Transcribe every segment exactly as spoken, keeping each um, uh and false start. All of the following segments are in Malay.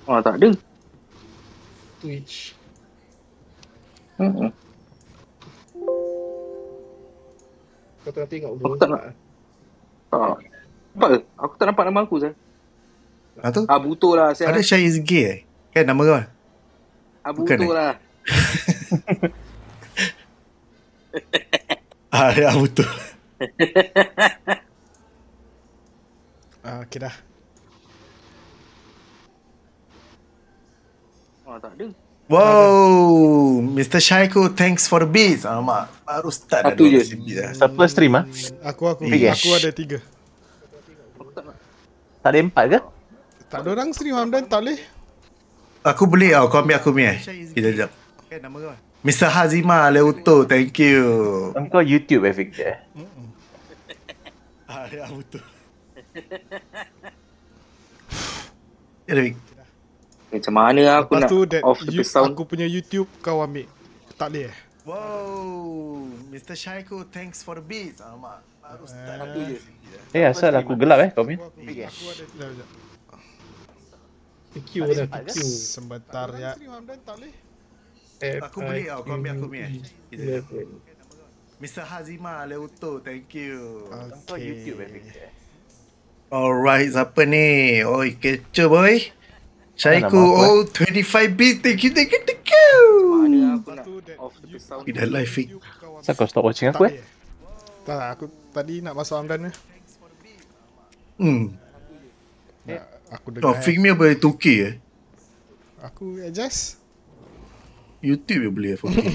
Ah, tak ada. Twitch. Hmm. Kau tengah tengok Aku bro. tak nak. Tak. Nampak ke? Aku tak nampak nama aku, Sah. Ha tu? Ah, Buto lah, Sah. Ada Syah is gay eh? Kan nama kau? Ah, Bukan Buto eh? lah. Ah, ya betul. Ah, okay dah. Ah, tak ada. Wow, mister Syaiku, thanks for the beats. Alamak, baru start dah Satu je. dua belas beats dah. Siapa stream ah? Aku aku Ish. aku ada tiga. Aku tak nak. Tak ada empat ke? Tak ada orang stream Hamdan, tak boleh. Aku boleh tau, kau ambil aku punya eh. Kita sekejap. Kan nama kau? mister Hazima Leuto, thank you. Engkau YouTube eh, Victor? Ah, ya betul. Ya, Vic. Macam mana aku Lepas nak tu that off you, the sound? aku punya YouTube kau ambil. Tak boleh eh? Wow, mister Syaiku, thanks for the beats. Alamak, baru start. Satu je. Eh, asal aku gelap eh, kau punya? Aku, aku, aku ada sekejap, sekejap. Q dah Tak ada. Q. Sebentar ya. Stream Hamdan, tak boleh. Aku boleh tau, kau ambil aku punya eh. Kita Ya, sekejap. mister Hazima Leuto, thank you. Engkau YouTube eh, Victor? Alright, siapa ni? Oi, kecoh boy. Syaiku, nama aku, oh, twenty-five beats. Thank you, thank you, thank you. Mana aku Lepas nak tu that off the you- sound? Dah live, Vic. YouTube kau ambil. Asal kau stop watching Tak aku eh? boleh. Tak, aku tadi nak masuk Hamdan ni. Hmm. Nak, aku Oh, dengar. Vic ni boleh two K eh? Aku adjust. YouTube je boleh four K.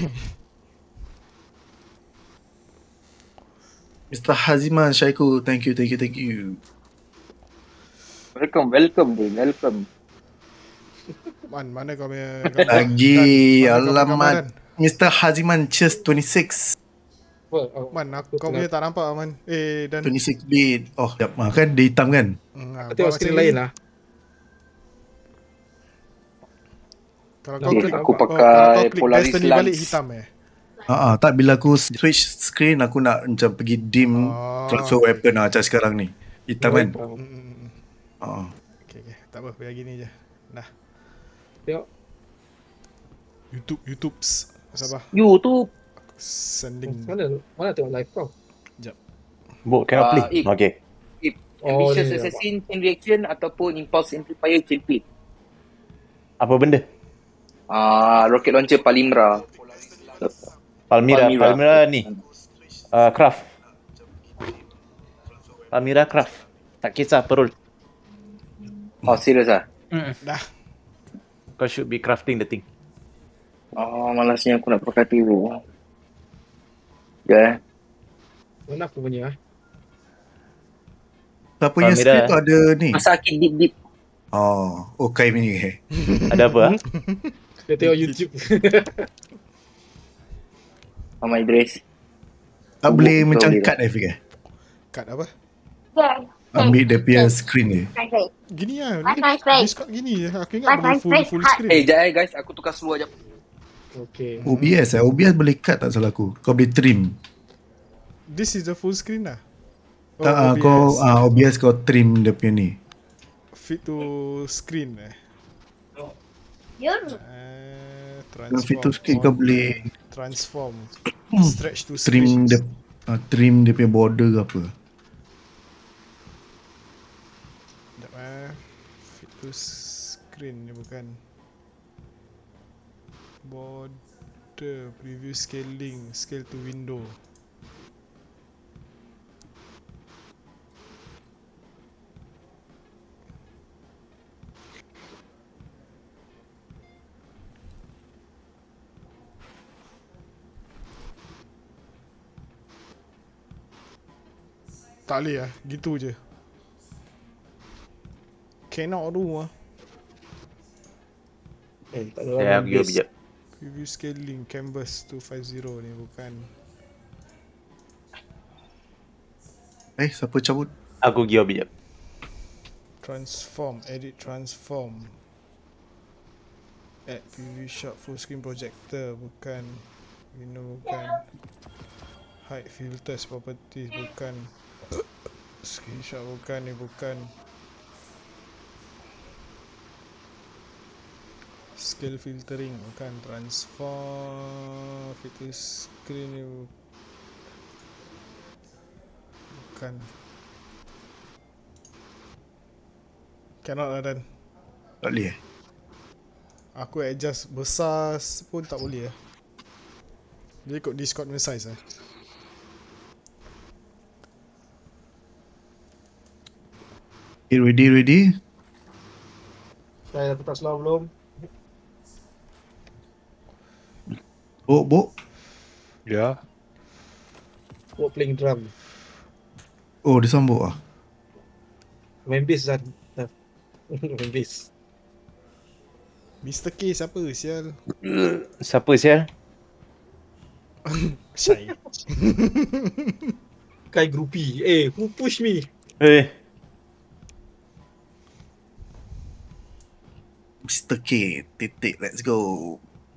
mister Haziman Syaiku, thank you, thank you, thank you. Welcome, welcome, bro. Welcome. Man, mana kau punya gambar? Lagi, Dan, mana kau punya gambar, alamat. Dan? mister Haziman Cheers twenty-six. Well, oh, Man, aku, kau punya tak nampak Man. Eh, dan twenty-six bit. Oh, jap, ah, kan dia hitam kan? Hmm, ah, aku tengok kau screen masih lain lagi. lah. Kalau Nah, kau Okay, klik, aku oh, pakai kalau kau klik Polaris Destiny Lens. balik hitam eh. Ah, ah, tak, bila aku switch screen, aku nak macam pergi dim Oh, transfer okay. weapon lah macam sekarang ni. Hitam kan? Oh, Hmm, hmm, hmm. Ah. Okay, okay. Tak apa, biar gini je. Dah. Tengok. YouTube, YouTube. Sabar. YouTube. Sending. Mana mana tengok live kau? Bok, cannot Ah, play. eh. Okay. If Oh, Ambitious ni Assassin chain reaction ataupun Impulse Amplifier chain pit. Apa benda? Ah, rocket launcher Palimra. Palmyra. Palmyra. Palmyra ni. Uh, craft. Palmyra craft. Tak kisah perul. Oh, serius ah? Dah. Kau should be crafting the thing. Oh, malasnya aku nak pakai tu. Ya. Mana aku punya ah? Siapa punya Palmyra. screen tu ada ni? Masakit deep deep. Oh, okay ni eh. Ada apa ah? Dia tengok YouTube. Mama Idris. Tak boleh Betul macam dia. cut eh, Fik eh? Cut apa? Ambil dia punya screen ni. Gini lah. Wi-Fi straight. Discord gini je. Aku ingat boleh Wi-Fi full straight full hard. screen. Eh, jap eh guys. Aku tukar seluar jap. Okay. O B S eh? O B S boleh cut tak salah aku? Kau boleh trim. This is the full screen lah. Oh, Tak, ah, O B S. kau ah, O B S kau trim dia punya ni. Fit to screen eh. Yun. Uh, Dengan fit to screen kau boleh transform. Hmm. Stretch to trim screen. dia ah, trim dia punya border ke apa. Sekejap eh. Fit to screen ni bukan. Border. Preview scaling. Scale to window. Tak boleh lah. Gitu je. Cannot do lah. Eh, tak ada Ya, orang aku pergi base. sekejap. Preview scaling canvas two fifty ni bukan. Eh, siapa cabut? Aku pergi sekejap. Transform, edit transform. Add preview shot full screen projector bukan. Window bukan. Hide filters properties bukan. Screenshot bukan, ni bukan. Skill filtering bukan. Transform filter screen ni bukan. Cannot lah Dan. Tak boleh eh? Aku adjust besar pun tak boleh eh. Dia ikut Discord punya size eh. Okay, ready, ready. Saya dah tak slow belum? Bok, bok. Ya. Buat playing drum. Oh, dia sambut ah. Main bass Zan. Dah. Main bass. Mister K siapa sial? Siapa sial? Shy. Kai groupie. Eh, who push me? Eh, Mister K, titik, let's go.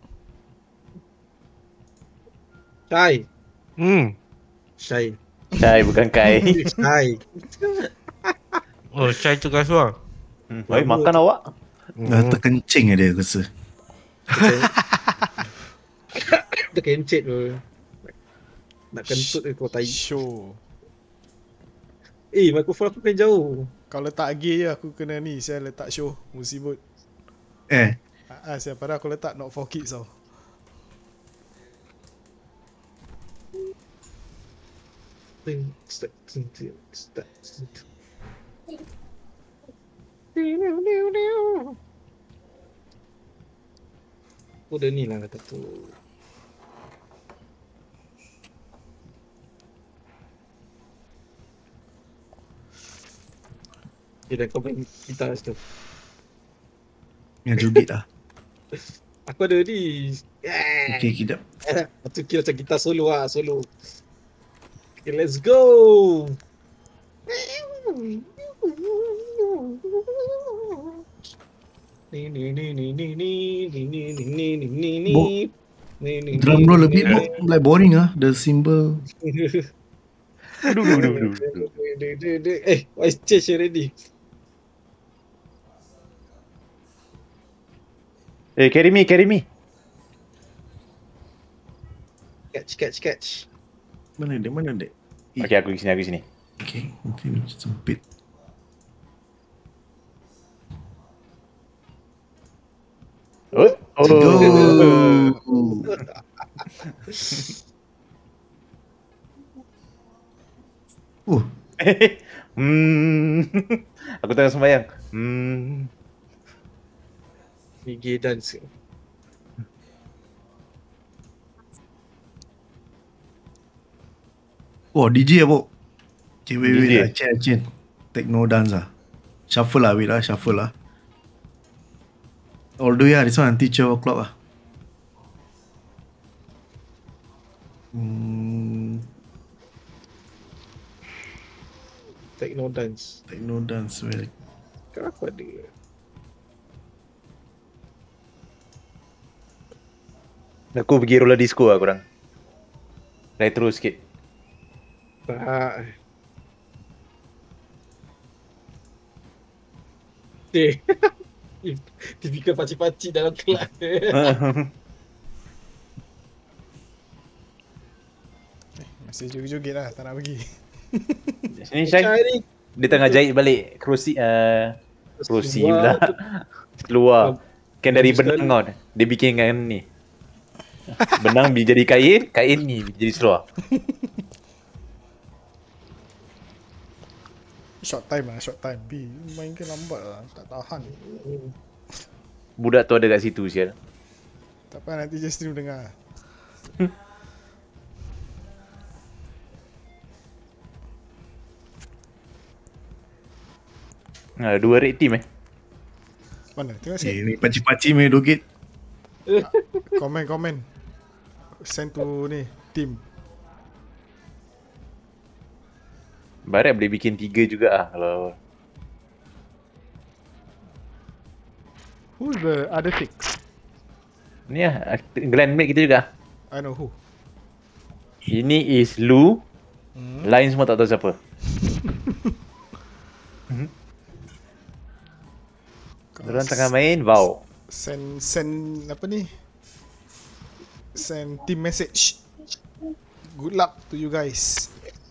Kai. Hmm. Shai. Cai bukan Kai. Shai. Oh, Syai tu kasuar. Hmm, baik makan awak. Dah terkencing dia aku rasa. Terkencet tu. Nak kentut ke kau tai. Show. Eh, mikrofon aku kan jauh. Kau letak gear je aku kena ni sial letak show musibut. Eh, Ah, ah sial padahal aku letak not for kids tau. Start, start, start. Oh, dah ni lah kata tu. Okay, dah kau main gitar situ. yang joget lah. Aku ada ni. Yeah. Okay, kejap. Itu kira macam gitar solo lah, solo. Okay, let's go. Ni ni ni ni ni ni ni ni ni ni ni ni ni. Bo, Ni ni. Drum roll a bit, bok. Like boring ah, the cymbal. Duh, duh, duh, duh, duh. Eh, voice change already. Eh, carry me, carry me. Catch, catch, catch. Mana dia, mana dia? Okay, aku di sini, aku di sini. Okay, nanti macam sempit. Oh, Let's go. Oh, Hmm. Aku tengah sembahyang. Hmm. Ni gay dance. oh D J lah, bok. Okay, wait, wait, D J. wait. Chain, chain. Techno dance lah. Shuffle lah, wait lah, shuffle lah. All the way lah, this one until twelve o'clock lah. Hmm, Techno dance. techno dance, well. Kau aku ada. Aku pergi roller disco lah korang. Retro sikit. Tak. Eh. Tipikal pakcik-pakcik dalam kelas. Masih joget-joget lah tak nak pergi. Sini Syai. Cari. Dia tengah jahit balik kerusi uh, kerusi pula. Keluar. Kan dari benang kau. Dia bikinkan ni. Benang bi jadi kain, kain ni jadi seluar. Short time lah, short time. B, main ke lambat lah, tak tahan. Budak tu ada kat situ sial. Tak apa nanti je stream dengar. Ada dua red team eh. Mana? Tengok Okay, sikit. ni pakcik-pakcik main joget. Komen, komen. Send to ni, team. Barat boleh bikin tiga juga ah kalau Who's the other six? ni lah grandmate kita juga. I know who. Ini is Lu. Hmm. Lain semua tak tahu siapa. Diorang tengah main Wow. Send send apa ni? Send team message. Good luck to you guys.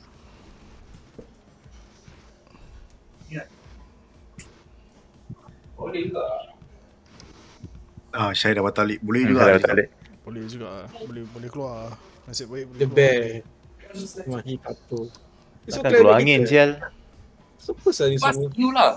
Ah, Syahid dah balik. Boleh Hmm, juga. kalau dia tak ada. Boleh juga. Boleh boleh keluar. Nasib baik boleh The keluar. best. Mahi tato. Takkan keluar angin sial. Siapa sah ni Pas semua? you lah.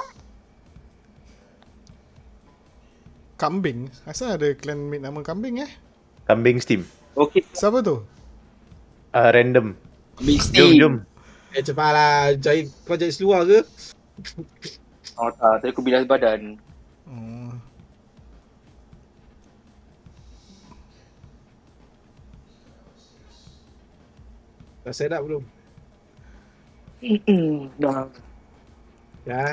Kambing? Asal ada clan mate nama Kambing eh? Kambing steam. Okay. Siapa tu? Ah, random. Big Jom Steve. jom. Eh cepatlah. Cari projek seluar ke? Oh tak, tadi aku bilas badan. Hmm. Dah set up belum? Dah. Dah.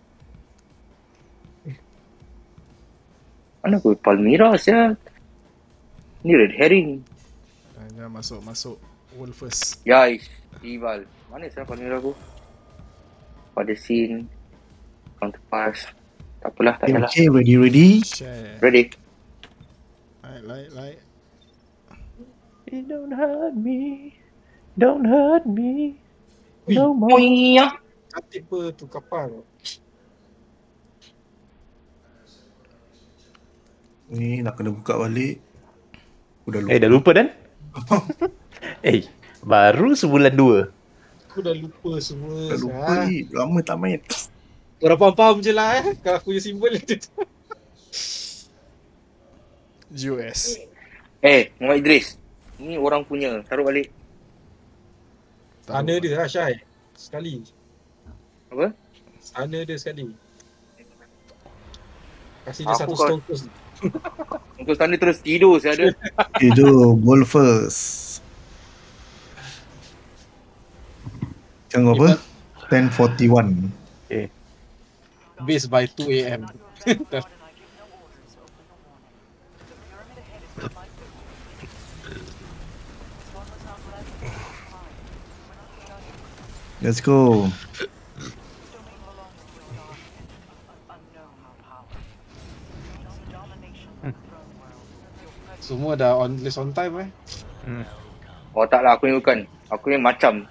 Mana aku Palmyra sial. Ni red herring. Dah, dah masuk masuk. World first. Yais. Ival. Mana sial Palmyra aku? Pada scene. Counterpass. Tak apalah, tak payahlah. Okay, ready, ready. Share. Ready? Like like like. Don't hurt me. Don't hurt me. No more. Moya. Cantik apa tu kapal? Ni nak kena buka balik. Udah lupa. Eh, dah lupa Dan? Eh, baru sebulan dua. Aku dah lupa semua. Dah lupa ni. Lama tak main. Korang faham-faham je lah eh. Kalau aku punya simbol tu. U S. Eh, Muhammad Idris. Ni orang punya. Taruh balik. Sana dia lah Syai. Sekali. Apa? Sana dia sekali. Kasih dia Aku satu kau- stongkos. Untuk sana terus tidur saya ada. Itu goal first. Jangan apa? ten forty-one. Okay. Base by two A M. Let's go. Semua dah on list on time eh. Oh taklah, aku ni bukan. Aku ni macam.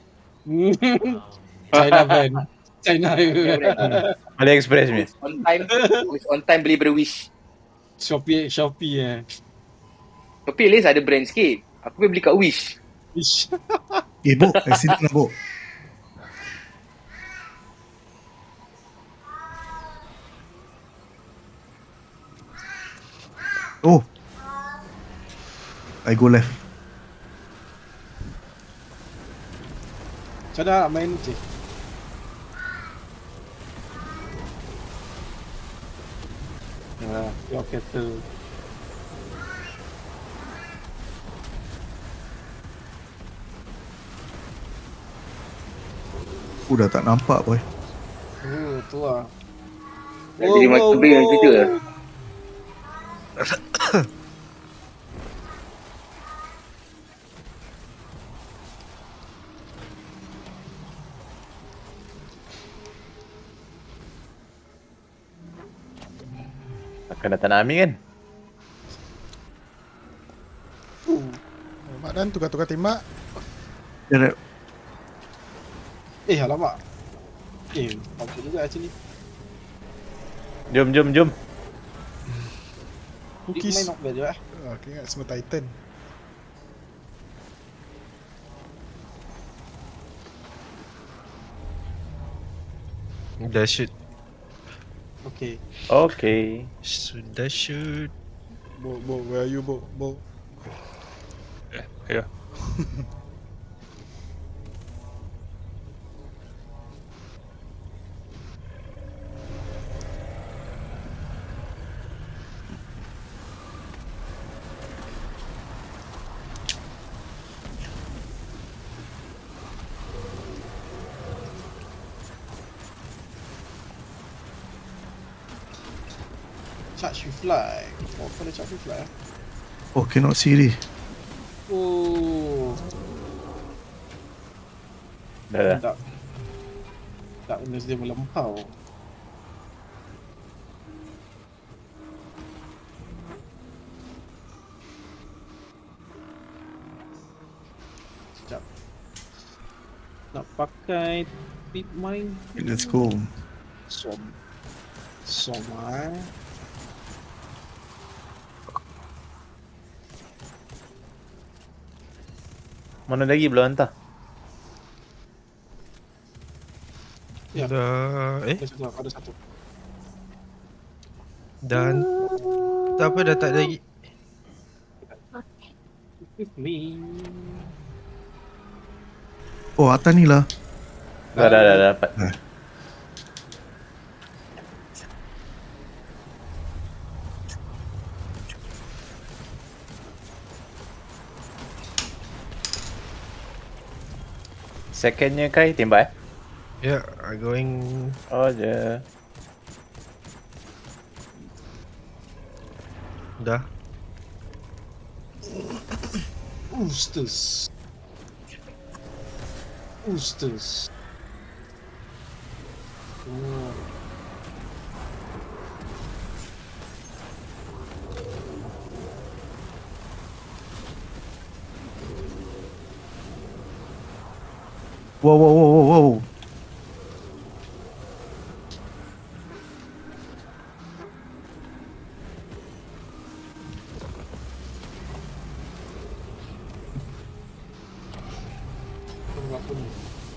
China band. China. AliExpress ni. On time. Always on time beli berwish. Shopee Shopee eh. Tapi at least ada brand sikit. Aku boleh beli kat Wish. Ish. Eh, Bok. Accident lah, Bok. Oh. I go left. Macam mana nak main ni cik? Ya, your kata. Aku dah tak nampak, boy. Oh, tu lah. Dah jadi macam beli yang kerja lah. Takkan datang nak ambil kan? Mak Dan tukar-tukar tembak. Dia Eh, alamak. Eh, apa juga macam ni. Jom, jom, jom. Dia Cookies. main not bad je eh. Ah, aku ingat semua Titan. Dah shoot. Okay. Okay. Sudah shoot. Bo, Bo, where are you, Bo? Bo. Ya. Charge with fly. Oh, kau ada charge with fly eh? Oh, cannot see ni. Oh. Dah dah. Tak. Tak, benda dia melempau. Nak pakai tip main. Let's go. Som. Som ah. Mana lagi belum hantar? Ya. Dah, eh, Ada satu, ada satu. dan tak apa dah tak ada lagi. Oh, atas ni lah. Dah, dah, dah, dah dapat. Dah. Secondnya Kai tembak eh? Yeah, I going. Oh je. Dah. Ustus. Ustus. Oh. Wow, wow, wow, wow, wow. Apa ni?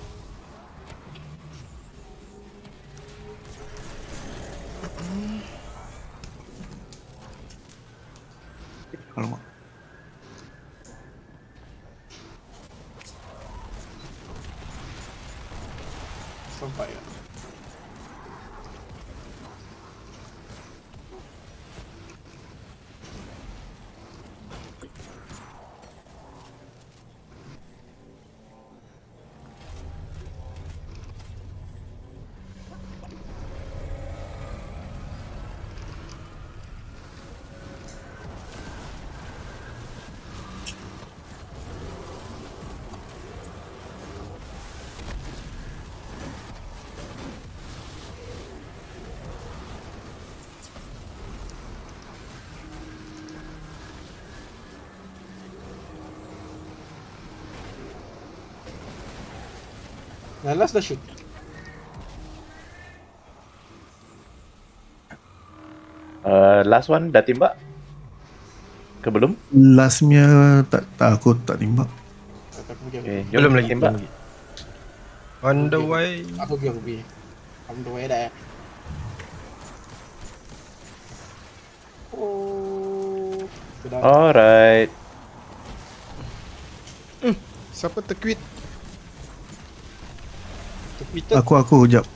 Alamak. Sampai ya. Nah, last dah shoot. Uh, last one dah tembak? Ke belum? Lastnya tak, tak aku tak tembak. Aku pergi. Okay, Okay. jom Belum lagi, tembak. belum lagi. On the Okay. way. Aku pergi, aku pergi. I'm the way dah. Oh. Sudah. Alright. Siapa terquit? Terquitted. Aku, aku, jap.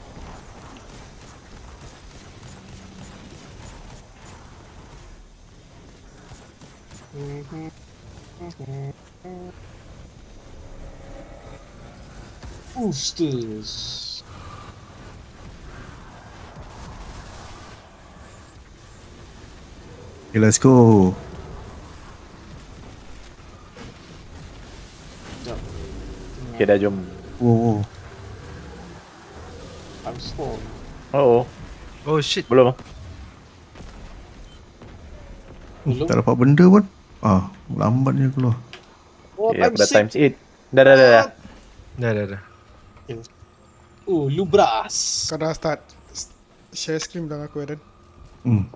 Mhm. Ustus. Okay, let's go. Jap. Okay, dah jom. Wow, wow. I'm spawn. Oh, oh. Oh shit. Belum. Belum. Tak dapat benda pun. Ah, lambatnya keluar. Oh, Okay, I'm aku dah sick. times eight. Dah, dah, dah, dah. Dah dah dah. Oh, lubras. Kau dah start share screen belakang aku, Eden. Hmm.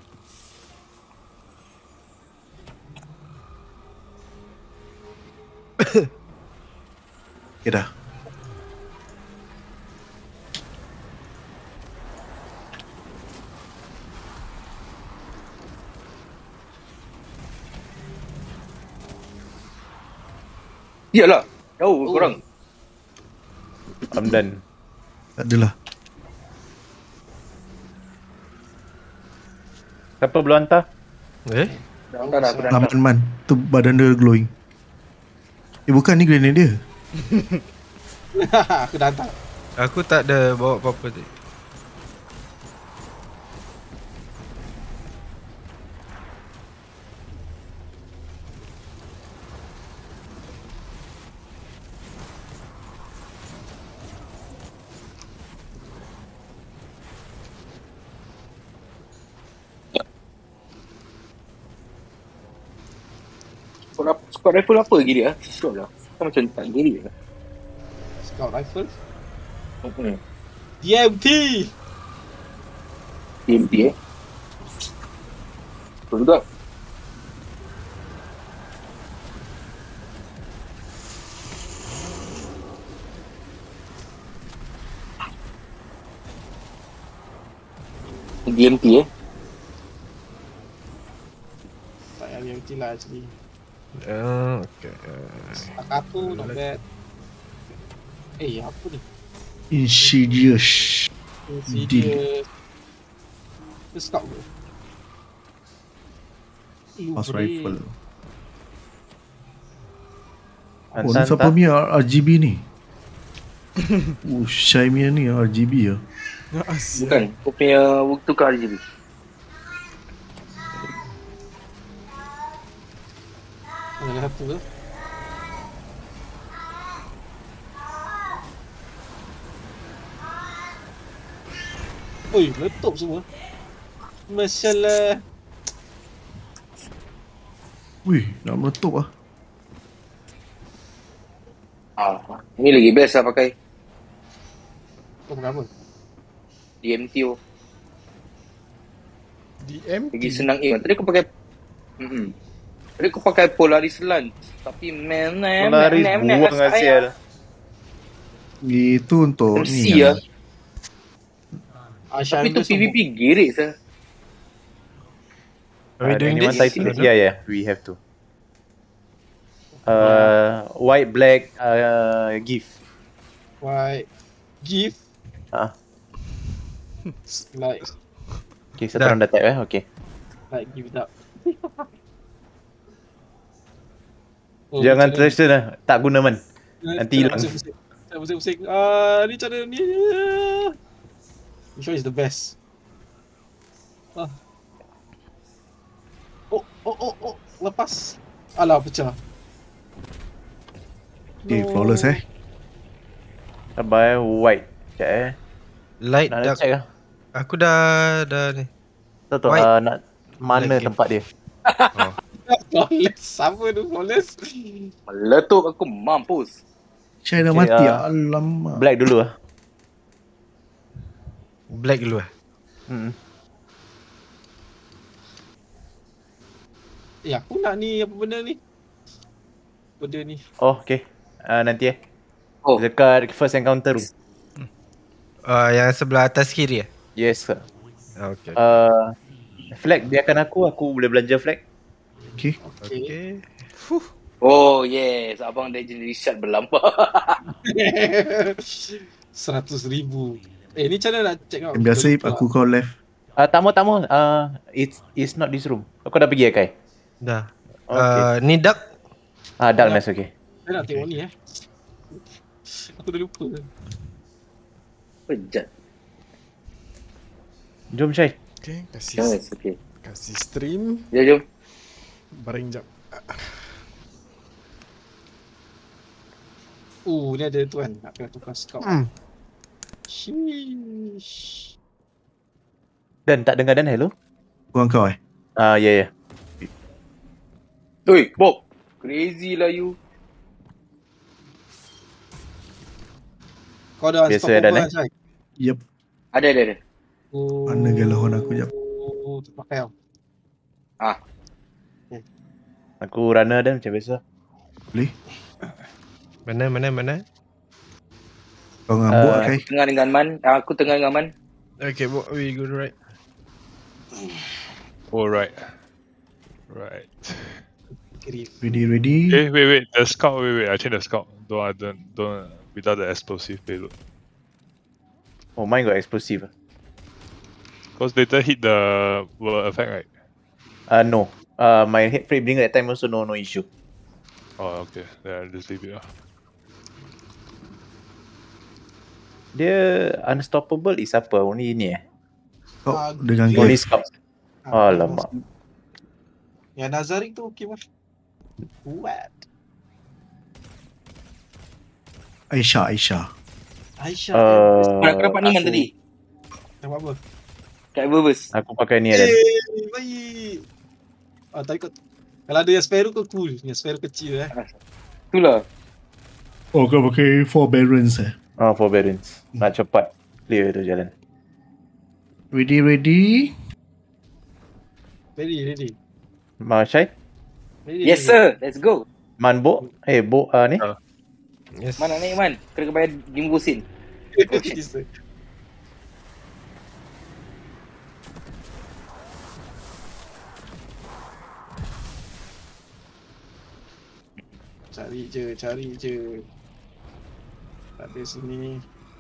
Okay dah. Iyalah. Jauh Oh. korang. I'm done. Tak adalah. Siapa belum hantar? Eh? Dah dah aku dah hantar. Laman man. Tu badan dia glowing. Eh bukan ni grenade dia. Aku dah hantar. Aku tak ada bawa apa-apa tadi. Squad, apa- squad rifle apa lagi dia? Sure lah. Kan macam tak giri lah. Scout rifle. Hmm. D M T. D M T eh. Betul juga. D M T eh. Tak payah D M T lah actually. Uh, okay. Uh, Staccato, not bad. Eh, apa ni? Insidious. Insidious. Dia scout ke? Lu Pulse boleh. rifle. Oh, Hantar, ni siapa hantar. punya R G B ni? Oh, Shai punya ni R G B ya. Asyik. Bukan. Kau punya tukar R G B. Ada satu tu. Oi, letup semua. Masalah. Wih, nak meletup ah. Ah, ni lagi best lah pakai Kau pakai apa? D M T oh. D M T. Lagi senang aim. Tadi aku pakai hmm. Tadi aku pakai Polaris Lance. Tapi man, man, Polaris man, man, buang man, hasil. Itu untuk M C ni lah. Aisyah Tapi tu P V P girik sah. are we Uh, doing anyone this? typing this? Yeah, yeah, we have to. Uh, white, black, uh, gift. White. Gift. Ah, Like, okay, satu Dah. orang dah type eh, okay. like give it up. Oh, Jangan macam mana? terus lah, tak guna man. Nanti hilang. Pusing-pusing. Saya pusing-pusing. Ah, ni cara ni. Which one is the best? Ah. Oh, oh, oh, oh. Lepas. Alah, pecah. Okay, flawless eh. Sabar eh, white. Sekejap eh. Light Nak dark. check lah. Aku dah dah ni. Tahu tak White. uh, nak mana Black tempat dia. Oh. Flawless. Sama tu, flawless. Meletup aku mampus. Shai dah Okay, mati. uh, Alamak. Black dulu lah. Black dulu eh. Hmm. Eh, aku nak ni, apa benda ni? Benda ni. Oh, okay. Uh, nanti eh. Oh, Dekat first encounter room. Uh, yang sebelah atas kiri eh. Yes sir. Ah, okay. Uh, flag biarkan aku, aku boleh belanja flag. Okay. Okay. Okay. oh yes, abang Legendary Shard berlambak. Seratus ribu. Eh, ni macam mana nak check out? Yang biasa aku call left. Uh, tak mau, tak mau. Uh, it's, it's not this room. Aku dah pergi ya, Kai? Dah. Okay. Uh, ni dark. Ah, darkness, okay. Saya nak tengok ni eh. Aku dah lupa. Pejat. Jom, Syai. Okay, kasih Yes, okay. kasih stream. Ya, jom. Baring jap. Oh, ni ada tu kan. Nak kena tukar scout. Hmm. Sheesh. Dan, tak dengar Dan, hello? Bukan kau eh? Ah, ya, ya. Oi, Bob. Crazy lah you. Kau dah Biasa stop Dan, over eh? kan, Syai? Yep. Ada, ada, ada. Oh. Mana galahon aku jap. Oh, terpakai tau. Ah, Aku runner Dan, macam biasa. Boleh? Mana mana mana? Kau ngambuk Uh, uh, Kai? tengah dengan Man. Ah, Aku tengah dengan Man. Okay, what we go to right? Oh, right. Right. Grif. Ready, ready. Eh, wait, wait. The scout, wait, wait. I change the scout. Don't, I don't, don't, without the explosive payload. Oh, mine got explosive. Because later hit the will effect, right? Uh, no. Uh, my head frame bring that time also no no issue. Oh, okay. Then I'll just leave it lah. Dia unstoppable is apa? Only ini eh? Kau Ah, dengan dia- Only Kai. scout. Ah, Alamak. Yang Nazarik tu okey mah. What? Aisyah, Aisyah. Aisyah. Uh, Kau nak dapat ni Man aku- tadi. Nampak apa? Kat Eververse. Aku pakai ni Dan. Eh, baik. Ah, tapi kau kalau ada yang Sparrow kau cool. Yang Sparrow kecil eh. Itulah. Oh, kau pakai four barons eh? Oh, four barons. Nak cepat clear tu jalan. Ready, ready. Ready, ready. Marshai? ready Yes ready. sir, let's go. Man, Bo? Eh, Bo uh, ni? Ah. Yes. Man nak naik man? Kena bayar lima puluh sen. Yes, sir. Cari je, cari je. Tak ada sini.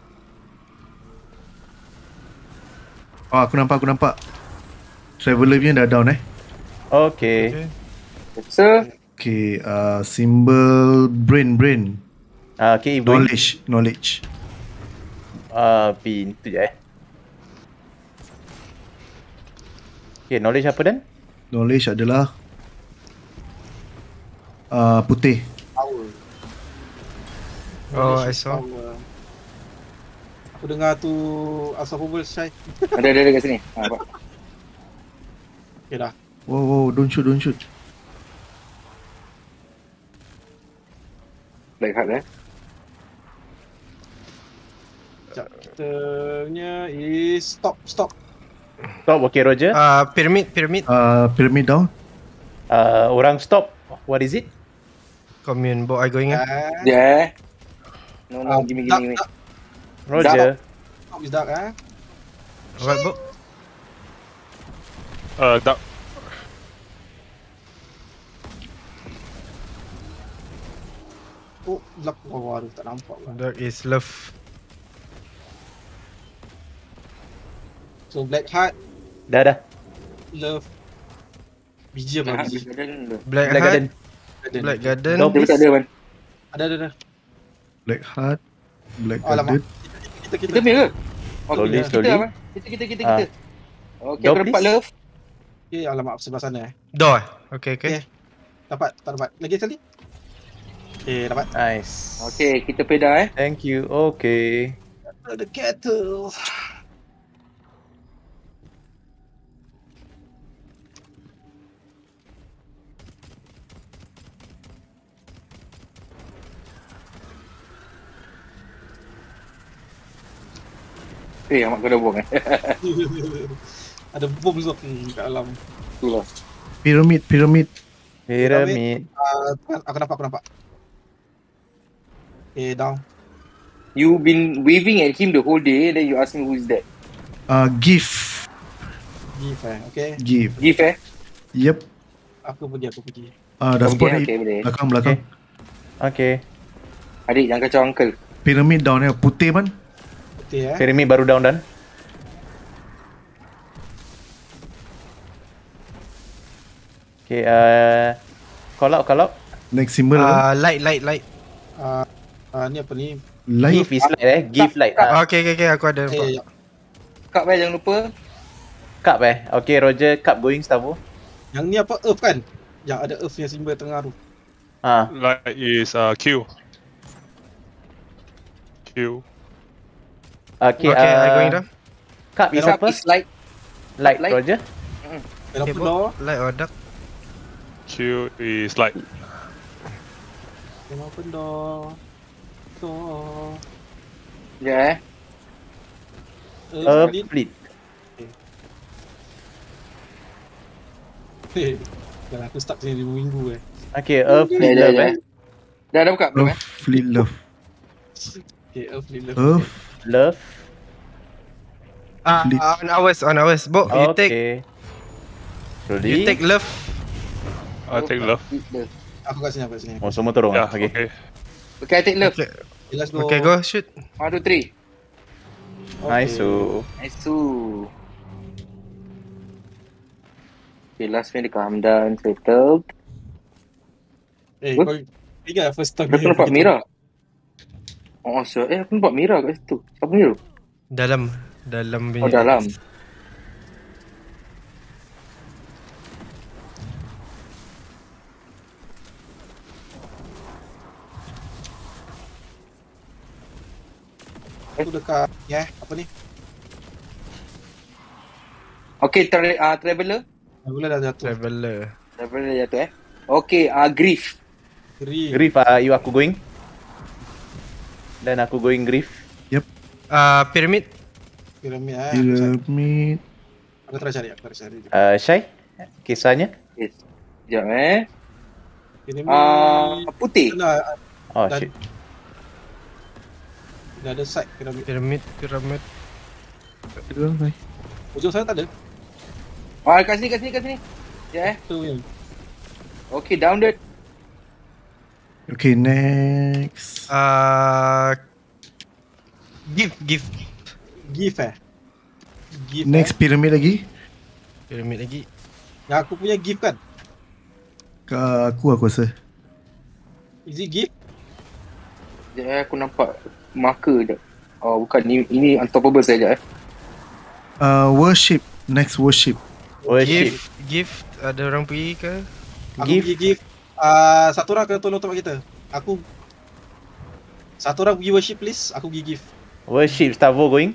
Oh, aku nampak, aku nampak. Traveller punya dah down eh. Okay. Yes sir. Okay, uh, symbol brain, brain. Ah, okay, Ibu. Knowledge, knowledge. Ah, pintu je eh. Okay, knowledge apa dan? Knowledge adalah uh, putih. Power. Oh, I saw. Power. Aku dengar tu Unstoppable Shy. Ada ada ada kat sini. Ha, nampak. Okay dah. Wow, wow, don't shoot, don't shoot. Black Heart eh. Sekejap. Kita punya is stop, stop. Stop, okay, Roger. Uh, pyramid, pyramid. Uh, pyramid down. Uh, orang stop. What is it? Commune, Bo, I going in. Ah, Yeah. No no, Ah, gimme dark, gimme gimme. dark. Roger. Stop is dark ah. Alright, Bo. Uh, dark. Oh, gelap bawah tu tak nampak lah. Dark is love. So Black Heart, Dah, dah. Love, B G M lah. Ha, B G M. garden tu. Black, Black Heart. Garden. Black Garden. Nope. Dia tak ada man. Ada, ada, ada. Black Heart. Black Alamak. Garden. Kita, kita. Kita punya ke? Oh, Slowly, kita, slowly. kita apa? Kita kita kita Ah. kita. Okay, Door, aku dapat please. love. Okay, alamak sebelah sana eh. Door. Okay, okay. Okay. Dapat, tak dapat. Lagi sekali. Okay, dapat. Nice. Okay, kita peda eh. Thank you. Okay. The kettle. Eh, amat kau dah buang eh. Ada bom tu hmm, kat dalam. Itulah. Pyramid, pyramid. Pyramid. Uh, aku nampak, aku nampak. Okay, down. You been waving at him the whole day, then you ask me who is that? Uh, gift. Give eh, okay. Gift. Give eh? Yep. Aku pergi, aku pergi. Uh, dah spot Okay, ni. okay, boleh. Belakang, belakang. Okay. Adik, jangan kacau uncle. Pyramid down eh. Putih man. Okay eh. Pyramid baru down dan. Okay, uh, call out, call out. Next symbol apa? Uh, light, light, light. Uh, uh, ni apa ni? Light. Give is light eh. Give light. Ah, Okay, okay, okay. Aku ada. Eh, ya. Kak eh, jangan lupa. cup eh. Okay, Roger. Cup going, Stavo. Yang ni apa? Earth kan? Yang ada Earth yang simbol tengah tu. Ah, Light is uh, Q. Q. okay. Okay, I uh, going down. Cup is Cup apa? is light. Light, light. Roger. Dalam Okay, door. Bo. Light or dark? Q is light. Dalam open door. Door. Ya eh. Earth Uh, split. split. Eh, dah aku stuck sini lima minggu eh. Okay, Earth Ya, split ya, love ya. eh. Dah dah buka belum Love. eh? Fleet love. Okay, Earth split love. Earth. Love. Ah, Fleet. uh, on ours, on ours. Bo, you take, Okay. Slowly. you take love. I take love. Love. Aku kat sini, aku kat sini. Oh, semua turun Yeah, ah. Okay. okay. Okay, I take love. Okay, Okay, let's go. okay, go shoot. One, two, three. Nice. So, Nice too. Okay, last one dia calm down, settled. Eh, What? kau ingat first time Aku nampak merah. Oh, so, eh aku nampak merah kat situ. Apa ni tu? Dalam, dalam Oh, dalam. Aku dekat ni eh, apa ni? Okay, tra- uh, traveller. Mula dah jatuh. Traveller. Traveller jatuh eh. Okay, uh, grief. Green. Grief ah, you aku going. Dan aku going grief. Ah, pyramid. Piramid eh. Pyramid. Aku try cari, aku try cari. Uh, Syai, kisahnya? Yes. Sekejap eh. Piramid. Ah, putih. Dah, Oh dah, shit. dah ada side piramid. Pyramid, pyramid. Ujung sana tak ada. Ah, kat sini, kat sini, kat sini. Ya eh. Tu yang. Okay, down that. Okay, next. Ah, gift, gift. Gift eh. Gift Next eh. pyramid lagi. Pyramid lagi. Yang aku punya gift kan. Kat aku aku rasa. Is it gift? Sekejap eh, aku nampak marker je. Oh, bukan. Ini, ini unstoppable saja eh. Uh, worship. Next worship. Worship. Gift, gift. Ada orang pergi ke? Aku Gift. pergi gift. Ah, satu orang kena tolong tempat kita. Aku satu orang pergi worship please. Aku pergi gift. Worship, Stavo going.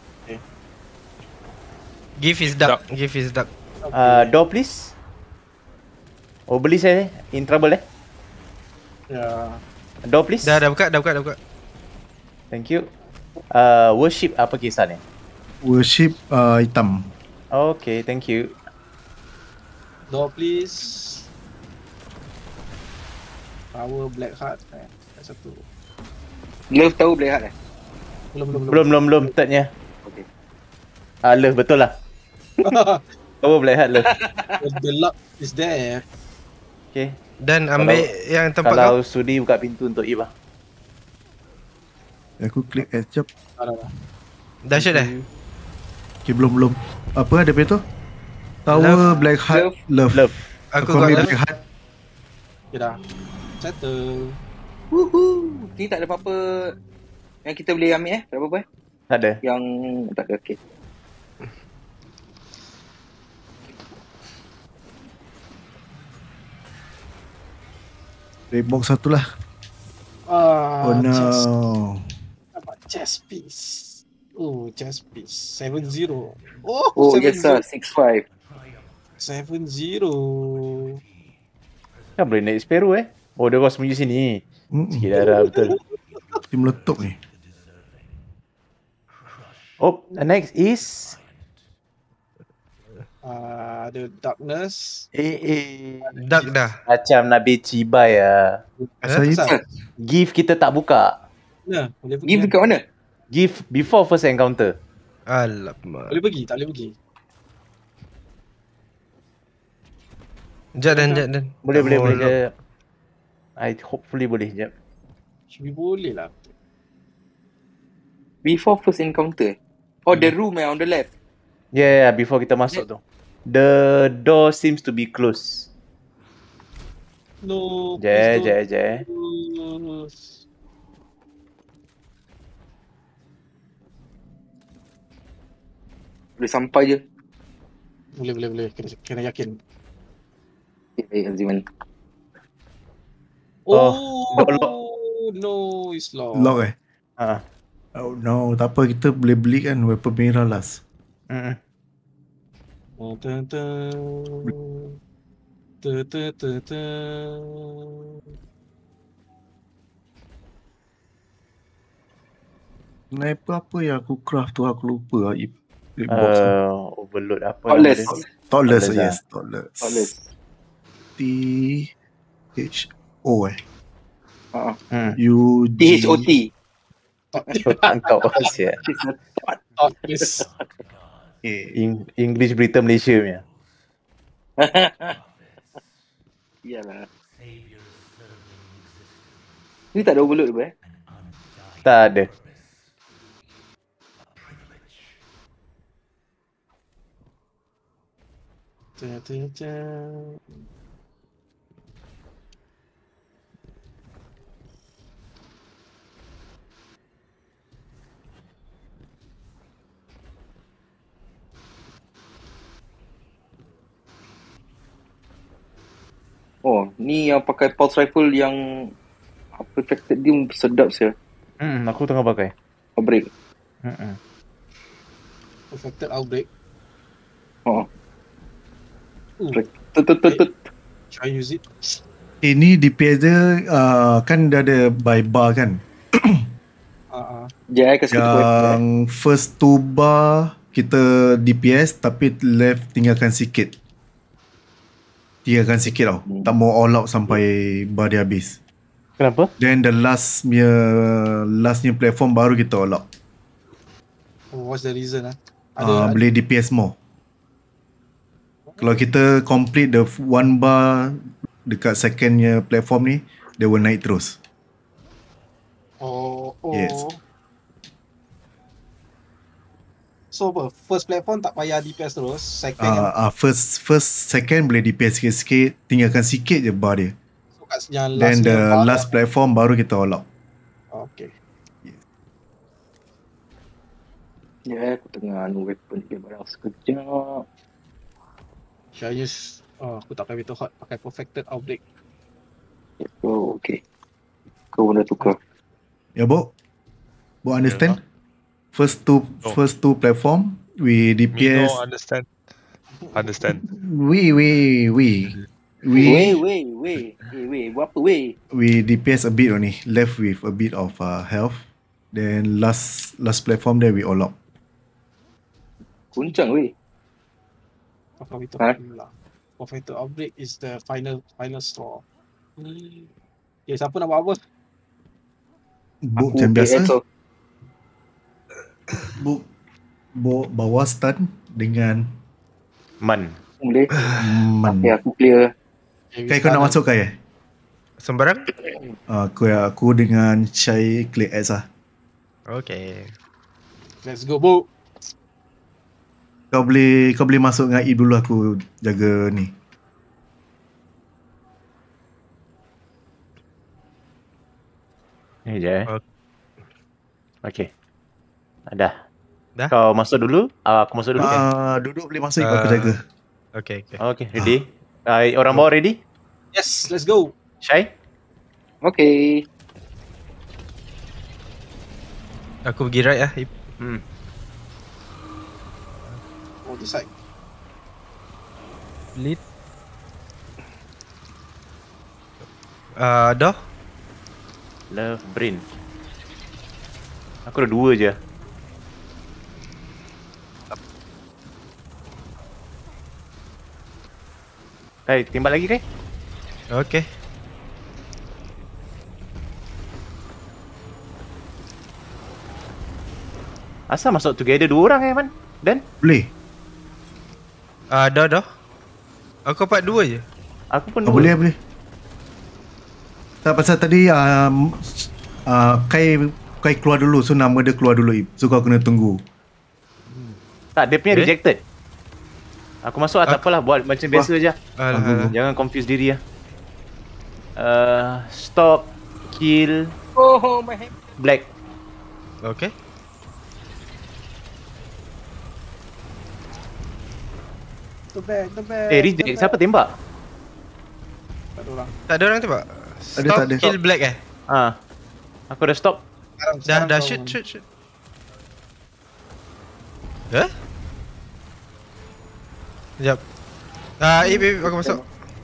Gift is dark. Gift is dark. Uh, door please. Oh, beli saya in trouble eh. Ya. Door please. Dah, dah buka, dah buka, dah buka. Thank you. Uh, worship apa kisahnya? Worship uh, hitam. Okay, thank you. Door please. Power black heart. Eh, satu. Love tahu Black Heart eh? Belum belum Belum, belum, belum. Thirdnya. Okay. Ah, love betul lah. Oh, black heart love. The luck is there. Okay. Dan ambil yang tempat kau. Kalau sudi buka pintu untuk Ib lah. Aku klik eh, jap. Ada lah. Dah shot dah? Okay, belum belum. Apa ada itu? Tower, Love. Black Heart, Love. Love. Aku Aku ambil got Black Heart. Okay dah. Settle. Woohoo. Ni tak ada apa-apa yang kita boleh ambil eh? Tak ada apa-apa eh? Tak ada. Yang tak ada, okay. Red box satu lah. Ah, Oh no. chest. Dapat chest piece. Oh, chest piece. seven zero. Oh, Oh, seven yes sir. six five. seven zero. Kan boleh naik Sparrow eh. Oh, dia kau sembunyi sini. Mm-mm. Sikit darah betul. Dia meletup ni. Oh, next is Ah, ada darkness. eh eh dark dah. macam Nabi Cibai ah. Asal Asal? itu. Gift kita tak buka. Mana? Boleh pergi. Give kan? dekat mana? Gift before first encounter. Alamak. Boleh pergi, tak boleh pergi. Jap dan, jap dan. Boleh boleh Oh, boleh lock. jap. I hopefully boleh jap. Should be boleh lah. Before first encounter. Oh, the room eh, on the left. Yeah, yeah, before kita masuk tu. The door seems to be closed. No, Je please je don't je. close. Boleh sampai je. Boleh, boleh, boleh. Kena, kena yakin. Okay, baik, Aziman. Oh, Oh, door lock. no, it's locked. Lock eh. Ha. Oh no, tak apa, kita boleh beli kan weapon merah last. Hmm. Oh, dun, dun. Dun, dun, dun, dun. Sniper apa yang aku craft tu aku lupa lah. Ip- ip box tu. Uh, overload apa Thoughtless. nama dia? Thoughtless, Thoughtless, yes, Thoughtless. Thoughtless. T H O eh. Uh-huh. Hmm. U T H O T. Kau sia. Oh, please. Okay. Eng- English Berita Malaysia punya. Iyalah. Ni tak ada overload apa eh? Tak ada. Dun, dun, dun. Oh, ni yang pakai pulse rifle yang apa affected dia sedap saya. Hmm, aku tengah pakai. Outbreak. Hmm. Affected outbreak. Oh. Ooh, Tut tut tut tut. try use it. Ini D P S dia uh, kan dia ada by bar kan. Jai kasi Yang first two bar kita D P S tapi left tinggalkan sikit. Tinggalkan sikit tau. Hmm. Tak mau all out sampai bar dia habis. Kenapa? Then the last punya lastnya platform baru kita all out. Oh, what's the reason ah? Uh, boleh D P S more. Kalau kita complete the one bar dekat secondnya platform ni, dia will naik terus. Oh, oh. Yes. So apa? First platform tak payah D P S terus. Second Uh, yang uh, first first second boleh D P S sikit-sikit, tinggalkan sikit je bar dia. so kat yang last Then the bar last dah- platform baru kita all out. Okay. Ya, aku tengah anu weapon dia barang sekejap. Should I use oh, aku tak pakai Bitter Hot, pakai Perfected Outbreak. Oh, okay. Kau dah tukar. Ya, Bo? Bo understand? First two No. first two platform we D P Me S. no understand. Understand. We we we we Weh, weh, weh. Eh, weh, buat apa weh? we D P S a bit only, left with a bit of uh, health. Then last last platform there we all out. Kuncang weh. Pakai Bitter Ha? Hot dulu lah. Perfected Outbreak is the final final straw. Hmm. Okay, siapa nak buat apa? Bo Aku macam P S biasa. tau. Bo Bo bawa stun dengan Man. Boleh. man. Okay, aku clear. Okay, Kai kau nak masuk Kai eh? Sembarang? Uh, aku aku dengan Syai clear X lah. Okay. Let's go, Bo. Kau boleh kau boleh masuk dengan Ib dulu, aku jaga ni. Ni je eh. Ok. Okay. Dah. Dah? Kau masuk dulu, uh, aku masuk dulu. Ah, Okay. uh, duduk boleh masuk Ib, aku Ah. jaga. Okay, okay. Okay, ready? Uh, orang bawah ready? Yes, let's go. Syai? Okay. Aku pergi right lah. Ip. Hmm. Oh, this side. Lead. Uh, dah? Love brain. Aku ada dua je. Kai, tembak lagi Kai? Okay. Asal masuk together dua orang eh Man? Dan? Boleh? Uh, dah, dah. Aku dapat dua je. Aku pun Oh, dua. boleh boleh. Tak, pasal tadi um, uh, Kai Kai keluar dulu, so nama dia keluar dulu Ib. So kau kena tunggu. Tak, dia punya Eh? rejected. Aku masuk lah, tak apalah. Buat macam biasa je. Alah, Aku- alah. Jangan confuse diri lah. Uh, stop, kill, Oh, my hand. black. Okay. The back, the back. Eh, reject. Siapa tembak? Tak ada orang. Tak ada orang tembak? Ada, Stop tak ada. kill black eh? Ah, Aku dah stop. Sekarang, Dah, sekarang dah kau- shoot, shoot, shoot. Eh? Sekejap. Ah, Ip, Ip, aku masuk.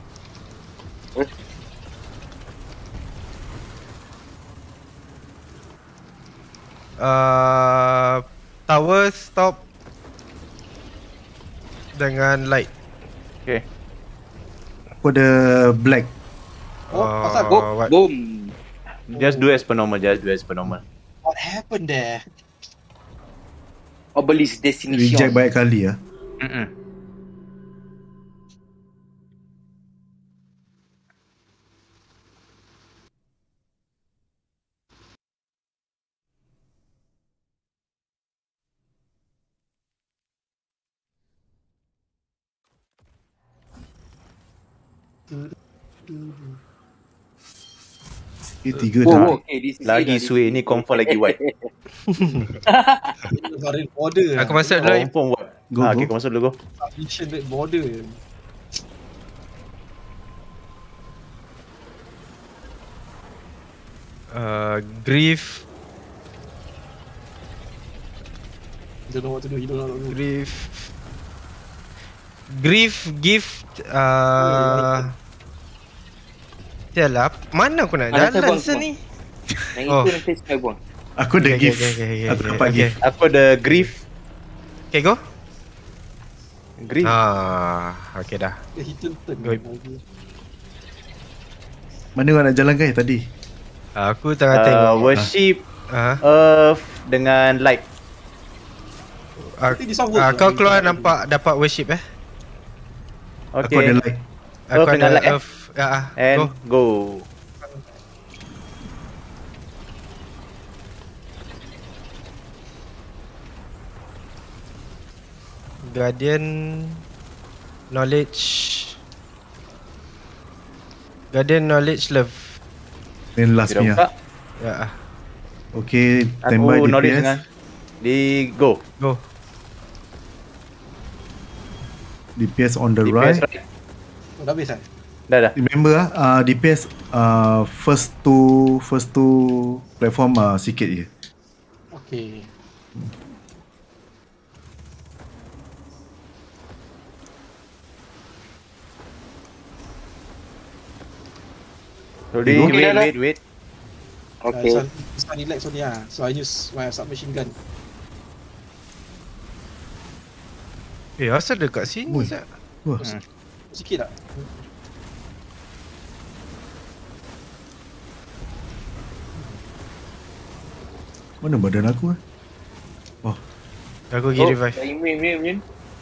Uh, tower stop dengan light. Okay. Aku ada black. Oh, pasal Uh, boom. what? Boom. Just do as per normal. Just do as per normal. What happened there? Obelisk destination. Reject banyak kali lah. Mm-mm. Ini tiga Oh, dah. oh, okay, this is Lagi it, sway ni confirm lagi white. Red border. Aku masuk dulu. Ip. Confirm white. Go, Ah, go. okay, kau masuk dulu go. Submission red border. Uh, grief, Don't know what to do. You don't know what to do. grief, grief, gift. Uh, Yalah, mana aku nak Ada saya jalan buang sini? Yang Oh. itu nanti saya buang. Aku ada Okay, gift. okay, okay, okay, Aku okay, dapat okay. gift. Aku ada grief. Okay, go. Grief. Ah, okay dah. Eh, Hilton turn. Good. lagi. Mana orang nak jalan guys tadi? Aku tengah Uh, tengok. worship Ah, Earth dengan light. ah, Nanti disambut ah, lah. kau keluar nampak dapat worship eh? Aku Okay. ada light. Aku Earth dengan ada light, eh? Earth. Ya, ah, And go. go. Guardian knowledge. Guardian knowledge love. Then last Tidak punya. buka. Ya, ah, Okay, Aku standby knowledge D P S. dengan di go. go. D P S on the D P S right. right. Oh, dah habis kan? Dah dah. Remember ah, uh, D P S uh, first two first two platform uh, sikit je. Okay. Sorry, Okay, wait, dah, dah. wait, wait. Okay. Uh, this one relax only ah. So I use my submachine gun. Eh, asal dekat sini? Ui. Zat? Wah, Hmm. Sikit tak? mana badan aku eh? Aku pergi Oh, revive. immune, immune, immune.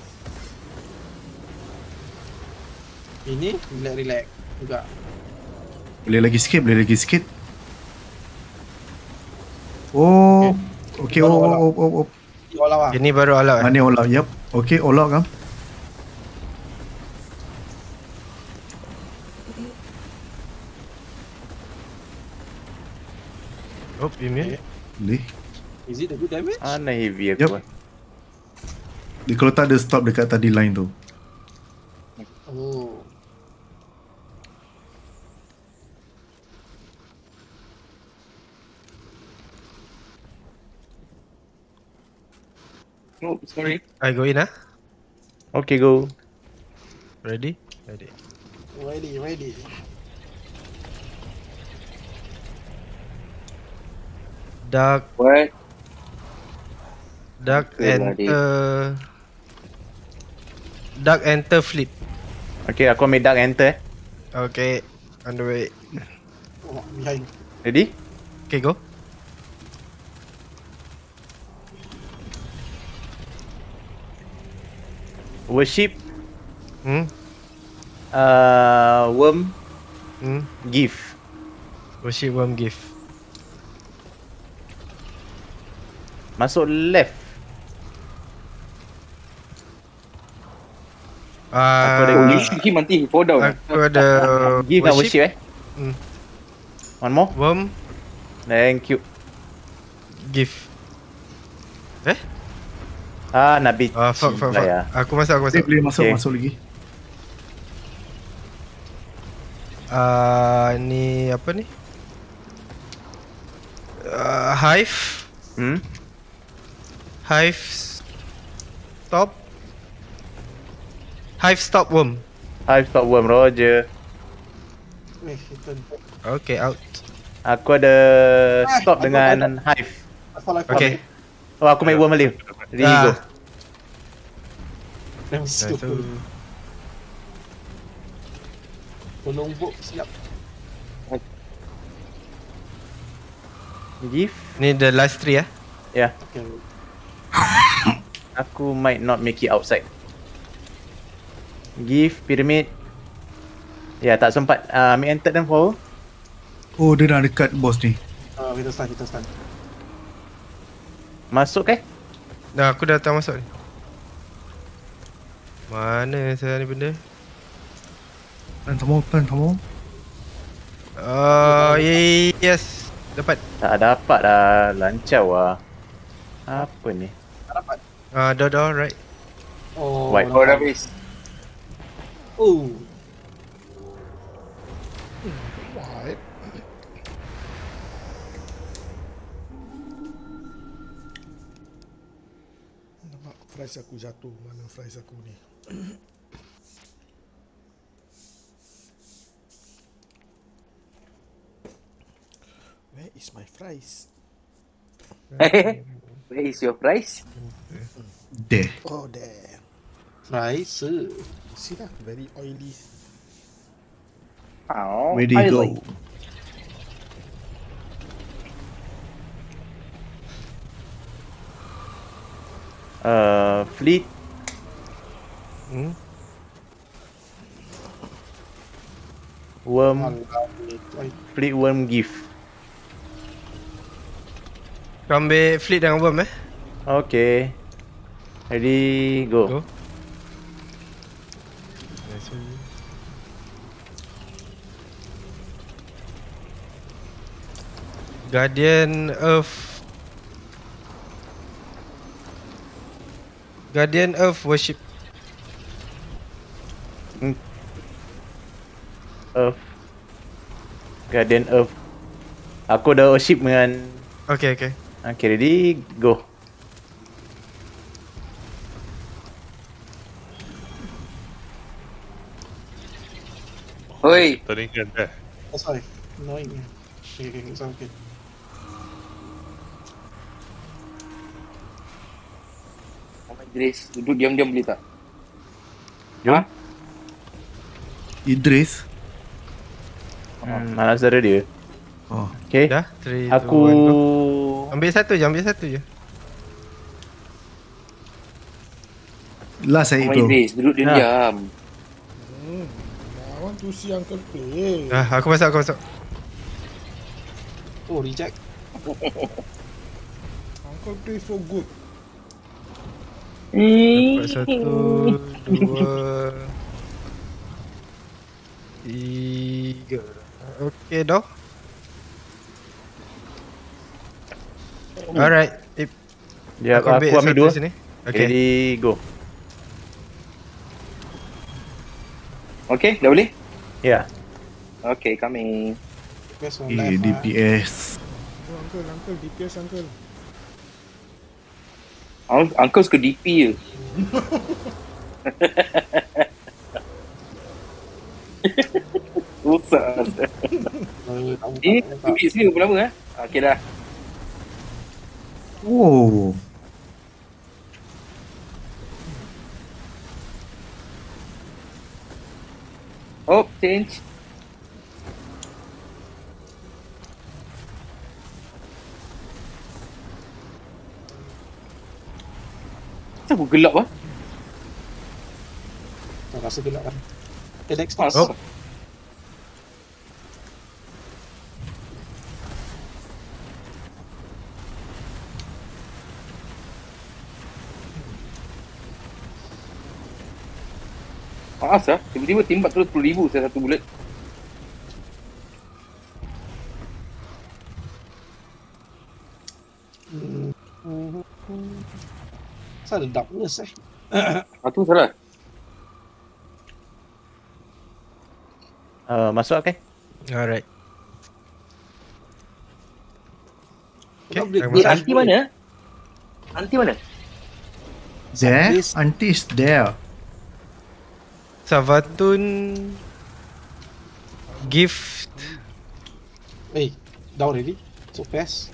Ini relax relax juga. Boleh lagi sikit, boleh lagi sikit. Oh, okay, oh, oh, oh, oh, oh. All out ah. Ini baru all out eh? Mana all out? Yup. Okay, all out kan? Oh, immune. Boleh. Is it a good damage? Mana heavy aku? Yup. Yup. Dia kalau tak ada stop dekat tadi line tu. Oh. Oh, sorry. I go in ah. Okay, go. Ready? Ready. Ready, ready. Dark, What? dark Okay, buddy. enter. Dark enter flip. Okay, aku ambil dark enter eh. Okay, on the way. Oh, behind. Ready? Okay, go. Worship Hmm, uh, worm hmm. gift. Worship worm gift. Masuk left. Ah, ada Oh, you shoot him until he fall down. aku ada Give dan worship eh. Hmm. One more. worm Thank you. gift. Ah, nak bitch. Ah, fuck, fuck, fuck. Ya. Aku masuk, aku Dia masuk. boleh masuk, Okay. masuk lagi. Ah, ni apa ni? Ah, hive, Hmm? hive stop. Hive stop worm. I've stop worm Roger. Eh, Hilton. Okay, out. Aku ada Ah, stop aku dengan hive. Asal aku Okay. Oh, aku main worm balik. Ready Ah. go. Damn Dah slow. tu. Tolong bok siap. Gift. Ni the last three eh. Ya. Yeah. Okay. Aku might not make it outside. Gift, pyramid. Ya, tak sempat uh, ambil enter dan power. Oh, dia dah dekat boss ni. Ah, kita stun, kita stun. Masuk ke? Dah, aku dah datang masuk ni. Mana saya ni benda? Tan sama, tan sama. Oh, yes. Dapat. Tak dapat dah. Lancar wah. Apa ni? Tak dapat. Ah, dah dah right. Oh, White. Oh, dah habis. Oh. What? Nampak fries aku jatuh. Mana fries aku ni? Where is my fries? Where is your price? There. Oh damn. Nice. See lah, very oily. Oh, Where do you I go? like. Uh, fleet. Hmm? Worm. Fleet worm gift. Kau ambil fleet dengan worm eh? Okay. Ready, go. Go. Nice one. Guardian Earth. Guardian Earth worship. Earth. Guardian Earth. Aku dah worship dengan... Okay, okay. Okay, ready, go. Oi, Turning here and there. Oh, sorry. Annoying. Okay, okay, it's okay. Muhammad Idris, duduk diam-diam boleh tak? Jom. Ha? Idris. Hmm, mana saudara dia? Oh. Okay. Dah? three, Aku... two, one, go. Ambil satu je, ambil satu je. Last saya Muhammad bro. Idris, duduk diam-diam. Hmm. I want to see Uncle play. Ah, aku masuk, aku masuk. Oh, reject. Uncle play so good. Dapat satu, dua, tiga. Okay dah. Alright. Ip, Ya, aku ambil, aku ambil satu dua. sini. Okay. Okay. Ready, go. Okay, dah boleh? Ya. Okay, coming. Best one Eh, left, D P S. Oh, Uncle, Uncle, D P S Uncle. Un- Uncle suka D P je. Susah. ah. Uh, tak buka, Ini tak buka. duduk sini berapa lama eh? Okay dah. Oh. Oh, change. Kenapa aku gelap ah? Tak rasa gelap kan. Okay, next Mas. pass. Oh. Maaf lah, tiba-tiba timbat terus sepuluh ribu saya satu bullet. Asal ada darkness eh. Ah tu salah. Uh, masuk okay? Alright. Okay, Kau boleh dah Eh, masuk. anti mana? Anti mana? There. This- Auntie is there. Savatun gift. Eh, down already. So fast.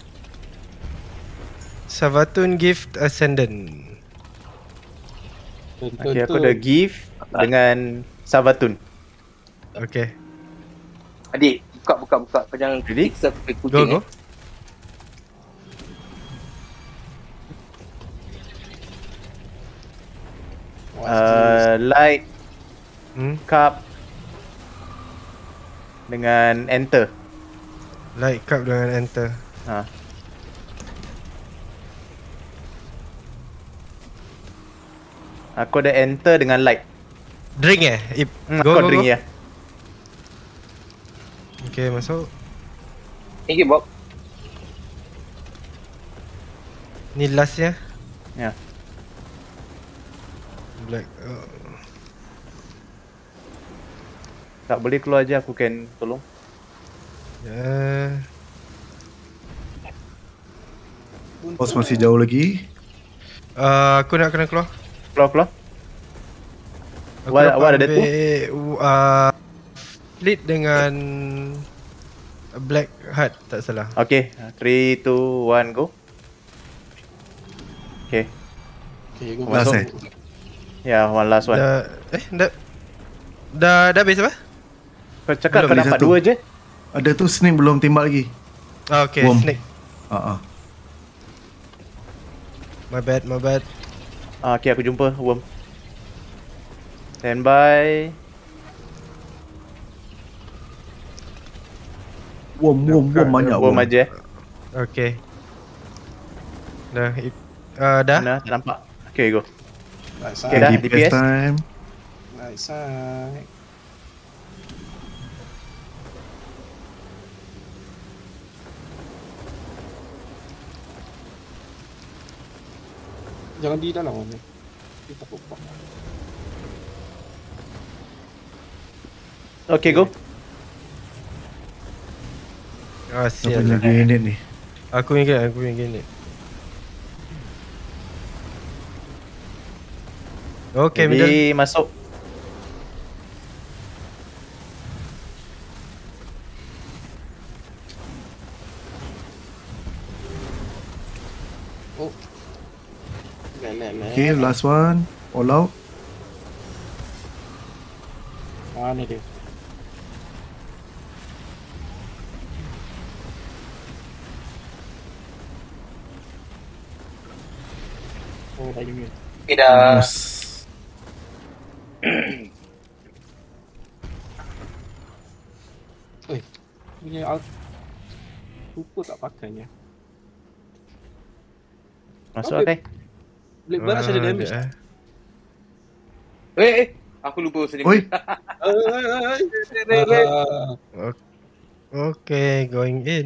Savatun gift ascendant. Turn, turn, Okay, aku turn. ada gift dengan Savatun. Okay. Adik, buka buka buka. Kau jangan Ready? siksa sampai Go kucing go. eh. Uh, light Hmm. cup dengan enter. Light cup dengan enter. Ha. Aku ada enter dengan light. Drink eh? Ip. Hmm, Go aku go drink go. ya. Okay, masuk. Thank you Bob. Ni last ya. Ya. Black. Oh. Tak boleh keluar je, aku can tolong. Ya. Bos masih jauh lagi. Uh, aku nak kena keluar. Keluar keluar. Aku What- dapat what ada tu? ambil, uh, fleet dengan Black Heart, tak salah. Okay, three, two, one, go. Okay. Okay, go Last masuk. eh? Ya, yeah, one last one. Dah, eh, dah, dah, dah habis apa? Kau cakap kau Belum, dapat satu. dua je. Ada tu snake belum tembak lagi. Ah, okay, Worm. snake. Ah, ah. My bad, my bad. Ah, okay, aku jumpa worm. Stand by. Worm, worm, worm banyak Worm worm. aja. Okay. Dah, i- ah, dah. Mana? Tak nampak. Okay, go. Nice Okay, side. dah. D D P P S. S time. Nice side. Jangan di dalam ni. Kita pop. Okay, go. Ah, Siapa sial. punya grenade ni? Aku ingat, aku ingat ni. Okay, middle. Jadi, masuk. Oh. Lek lek lek. Okay, last one. All out. Mana dia? Oh, dah immune. Okay dah. Almost. Oi. Punya alt. Lupa tak pakainya. Masuk Okay. okay. Blade Barrage ada damage. dah. Eh, eh. Aku lupa sini. Oi, Ah, Okay, going in.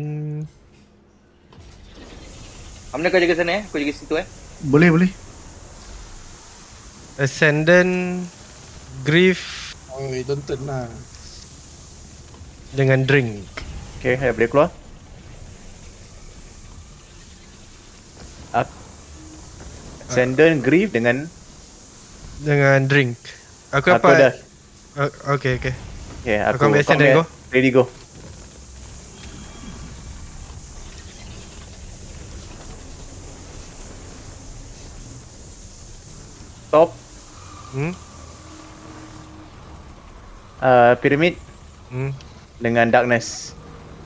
Amna kau jaga sana eh. Kau jaga situ eh. boleh, boleh. Ascendant, Grief oi, don't turn lah. dengan Drink. Okay, dah boleh keluar. Up. Ascendant, Grief dengan Dengan Drink. Aku aku dapat. dah. Uh, okay, okay. Okay, aku, Aku ambil kau Ascendant, ambil- Ready, go. Top. Hmm? Uh, Pyramid Hmm. dengan Darkness.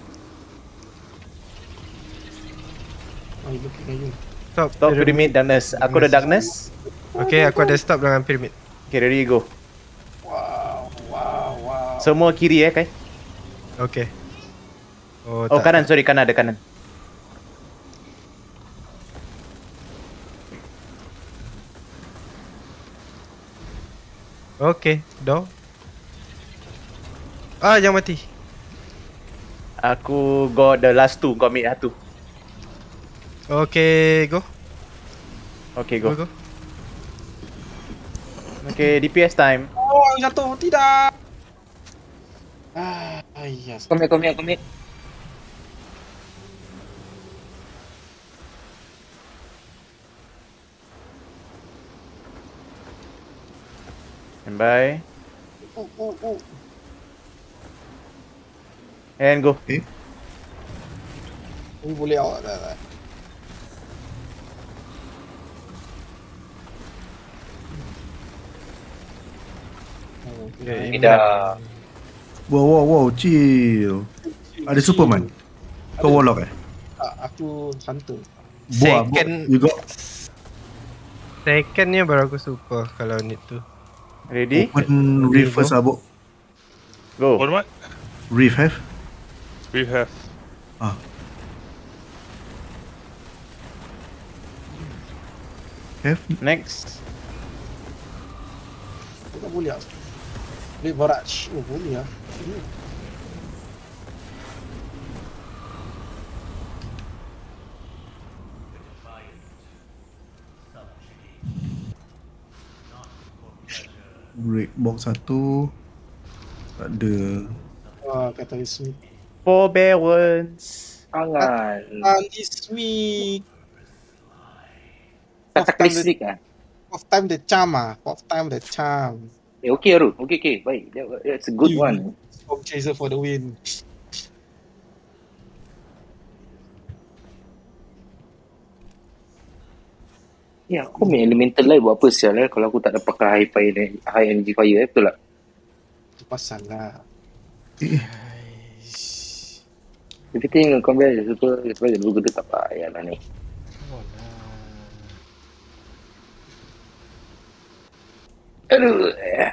Oh, you looking at you. Stop. Top, Pyramid, Darkness. Aku ada Darkness. Okay, aku ada stop dengan Pyramid. Okay, ready, go. Wow, wow, wow. Semua kiri eh, Kai. Okay. Oh, Oh, tak. kanan, sorry, kanan, ada kanan. Okay, door. Ah, jangan mati. Aku got the last two, kau ambil satu. Okay, go. Okay, Go, go. go. Okay, D P S time. Oh, jatuh. Tidak. Ah, yes. Komit, komit, komit. Stand by. Oh, oh, oh. And go. Okay. Ini boleh awak dah. dah. Oh, Okay, okay. Dah. Wow, wow, wow, chill. Ada Superman? Kau warlock eh? Tak, aku hunter. Buah, buah. Second, You got second ni baru aku super kalau need tu. Ready? open reef first lah, Bok. Go. What, what? Reef have? We have. Ah. Have? Next. Tak boleh lah. Blade Barrage. Oh, boleh lah. Hmm. Break box satu. Tak ada. Wah, kata Smith. Forbearance. Jangan. Andy Smith. Kataklysmic ah. Fourth time the charm ah. Fourth time the charm. Eh, okay Arul. Okay, okay. Baik. That- That's a good You- one. Storm Chaser for the win. Ya, aku main elemental light buat apa sial eh kalau aku tak ada pakai high fire high energy fire eh, betul tak? Itu pasal lah. Aish. Tapi tengok kau biar super sebagai dulu kita tak payah lah ni. Oh lah. Aduh. Eh.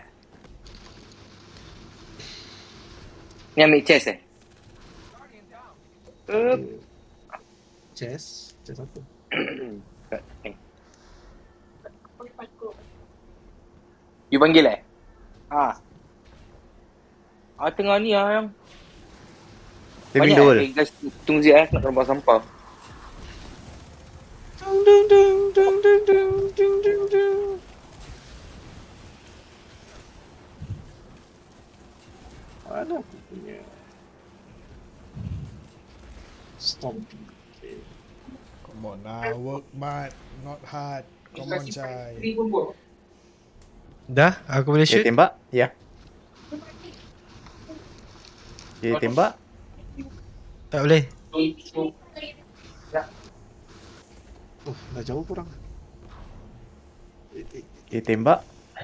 Ni ambil chest eh? Uh. Chess? Chess apa? eh. You panggil eh? Ha. Ah, tengah ni lah yang Saving banyak the world. eh, guys, tunggu sekejap eh, nak nampak sampah. Dung dung dung dung dung dung dung dung dung. Mana aku punya Stop. Okay. Come on now, work smart, not hard. Come on, Chai. Dah, aku boleh Okay, shoot. tembak. Ya. Okay, tembak. Tak boleh. Oh, dah jauh kurang. Eh, eh, Okay, tembak.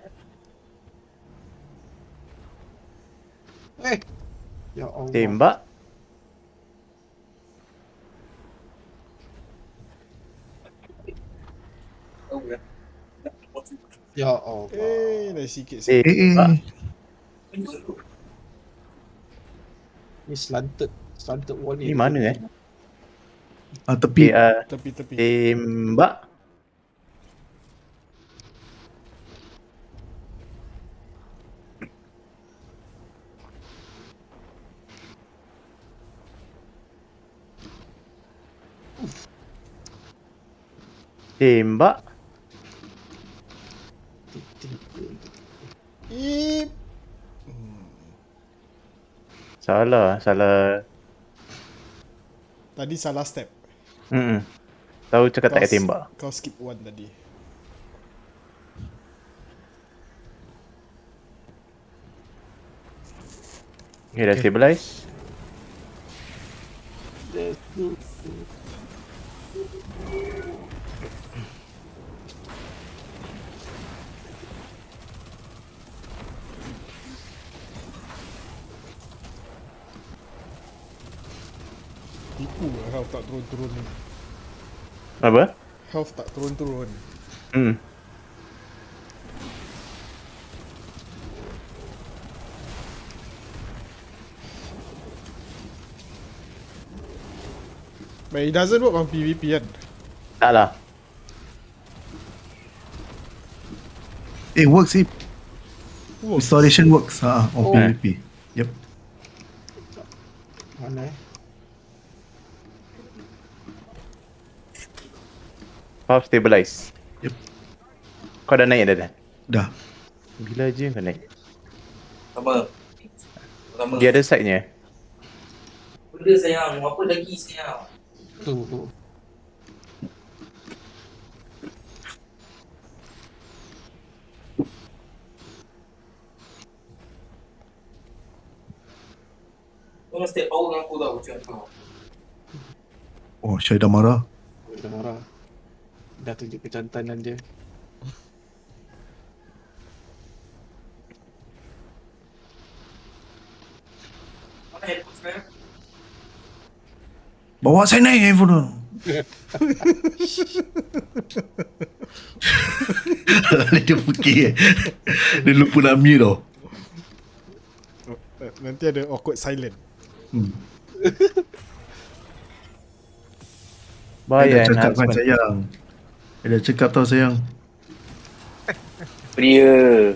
eh. Ya Allah. Tembak. Ya Allah. Eh, dah sikit Eh, sikit. Eh, eh. tembak. Ni slanted. Slanted wall ni. Ni mana eh? Ah, Okay, tepi. uh, Tepi-tepi. tembak. Tembak. Ip. Hmm. Salah, salah. Tadi salah step. Hmm. Tahu cakap tak payah s- tembak. Kau skip one tadi. Okay, dah Okay. stabilize. Tipu lah health tak turun-turun ni. Apa? Health tak turun-turun. Hmm. But it doesn't work on PvP kan? Tak lah. Eh, works eh. Works. Restoration works. Ah, on Oh. PvP. Yep. Mana eh? Half stabilize. Yep. Kau dah naik dah dah? Dah. Bila je kau naik? Sama. Sama. Dia ada side-nya. Benda sayang, apa lagi sayang? Tu tu. Kau mesti power dengan aku tau macam kau. Oh, Syai dah marah. Dah marah. Dah tunjuk kecantanan dia. Mana handphone sekarang? Bawa saya naik handphone tu. Dia fikir eh. Dia lupa nak mute tau. Eh, Nanti ada awkward silent. Hmm. Bahaya Dia dah cakap kan enhancement. sayang. Dia dah cakap tau sayang. Pria.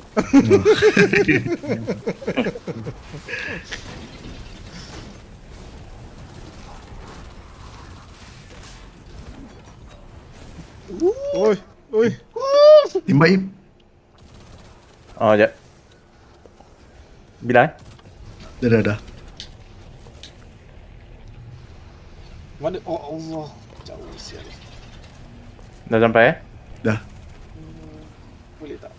Oi, oi. Timbak Ip. Oh, sekejap. Bila eh? Dah dah dah. Mana? Oh Allah. Jauh sial. Dah sampai eh? Dah. Boleh tak?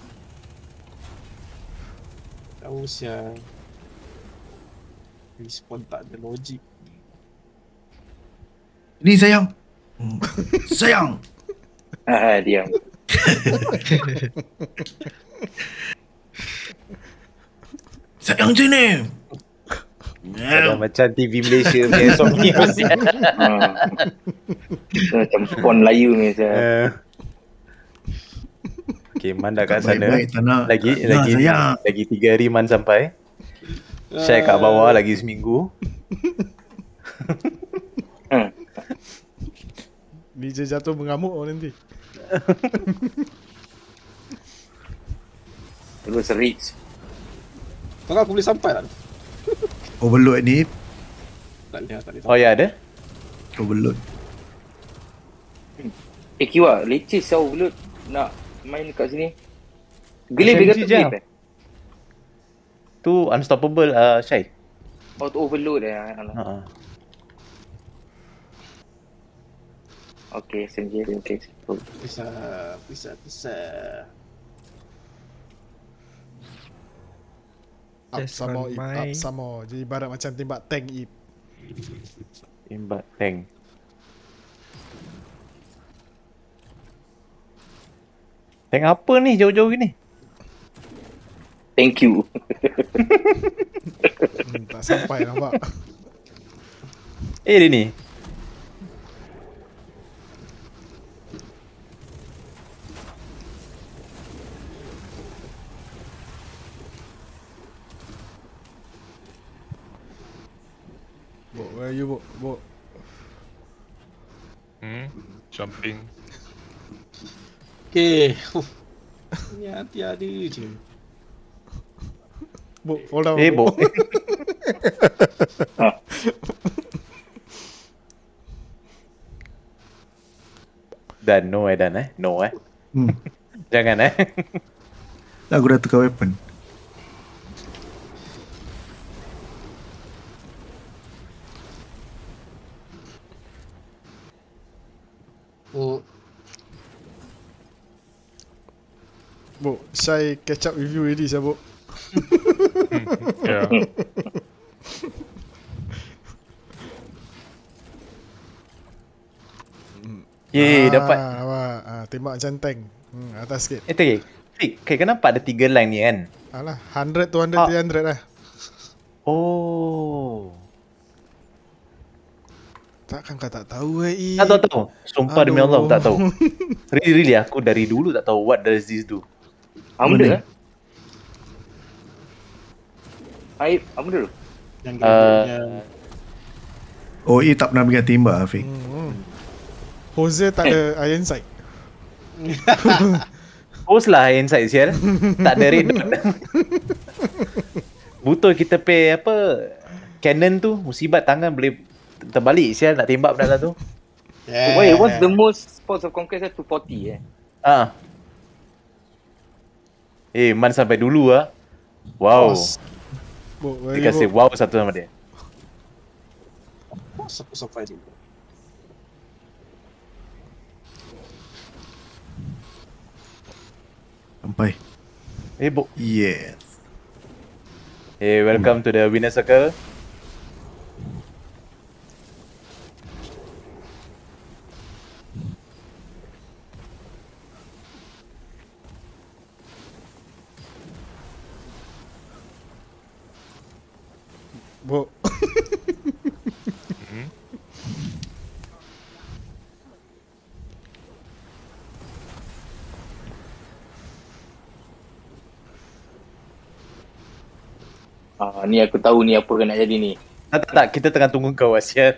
Jauh sial. Respawn tak ada logik. Ni sayang. Hmm. Sayang. Ha, diam. Sayang sini. Ada macam T V Malaysia punya S O P macam. Ha. Macam pon Melayu ni saya. Uh. Okay, Man dah kat sana. Baik-baik tak nak. Lagi Tak lagi nak, sayang. lagi tiga hari Man sampai. Share kat bawah lagi seminggu. Hmm. D J jatuh mengamuk oh, nanti. Terus reach. Kalau aku boleh sampai tak? Overload ni. Tak boleh, tak boleh. Oh ya ada? Overload. Eh Kiwa, leceh saya overload nak main kat sini. Gelip S M G dia kata je. gelip eh? Tu unstoppable uh, Syai. Oh tu overload eh. Alah. Ha. Okay, S M G okay. Bisa, bisa, bisa. Up Just some more, on Ip. my- Up some more. Jadi ibarat macam tembak tank Ip. Tembak tank. Tank apa ni jauh-jauh gini? Thank you. Hmm, tak sampai nampak. Eh dia ni. Bo, where are you, Bo? Bo. Hmm? Jumping. Okay. Ni hati ada je. Bo, fall down. Eh Bo. Dan no eh Dan eh. No eh. Hmm. Jangan eh. Aku dah tukar weapon. Oh, Bo, Syai catch up with you already, saya Bo. Yeah. Ye ah, dapat. Nampak. Ah, tembak macam tank. Hmm, atas sikit. Eh tadi. Fik, okay, kenapa ada tiga line ni kan? Alah, one hundred, two hundred, Ah. three hundred lah. Oh. Takkan kau tak tahu eh, Ip. Tak tahu tahu. Sumpah demi Allah aku tak tahu. Aduh. Really really aku dari dulu tak tahu what does this do. Apa Mana? benda eh? Aib, apa benda tu? yang Uh, gelap-gelapnya. Oh, E tak pernah pegang tembak Afiq. Hmm. Jose tak ada iron sight. Post lah inside sial. Tak ada red dot. Butuh kita pay apa cannon tu musibat tangan boleh terbalik sial nak tembak benda tu. Yeah. Wait, what's the most Sports of Conquest two forty eh? Ah. Eh Man sampai dulu ah. Wow. Bo, where Dia are you, kasi Bo? wow satu sama dia. Siapa sampai dulu? Sampai. Eh bo. Yes. Eh welcome to the winner circle. Bo. Ah, ni aku tahu ni apa yang nak jadi ni. Tak tak, tak. Kita tengah tunggu kau Asyal.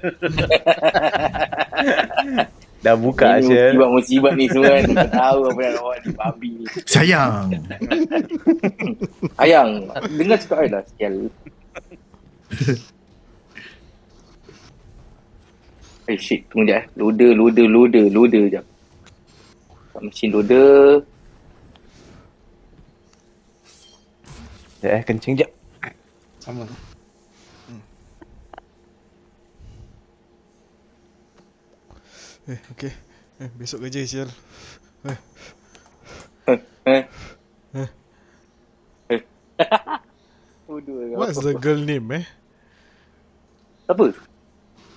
Dah buka Ini Asyal. musibat-musibat ni semua kan. Aku tahu apa yang nak buat ni, babi. Sayang. Ayang, dengar cakap I lah, sial. Eh shit, tunggu sekejap eh. Loader, loader, loader, loader sekejap. Kat mesin loader. Sekejap eh, kencing sekejap. Sama. Eh, okay. Eh, besok kerja sial. Eh, Eh. Eh. Eh. Bodoh. what's the girl name eh? Apa?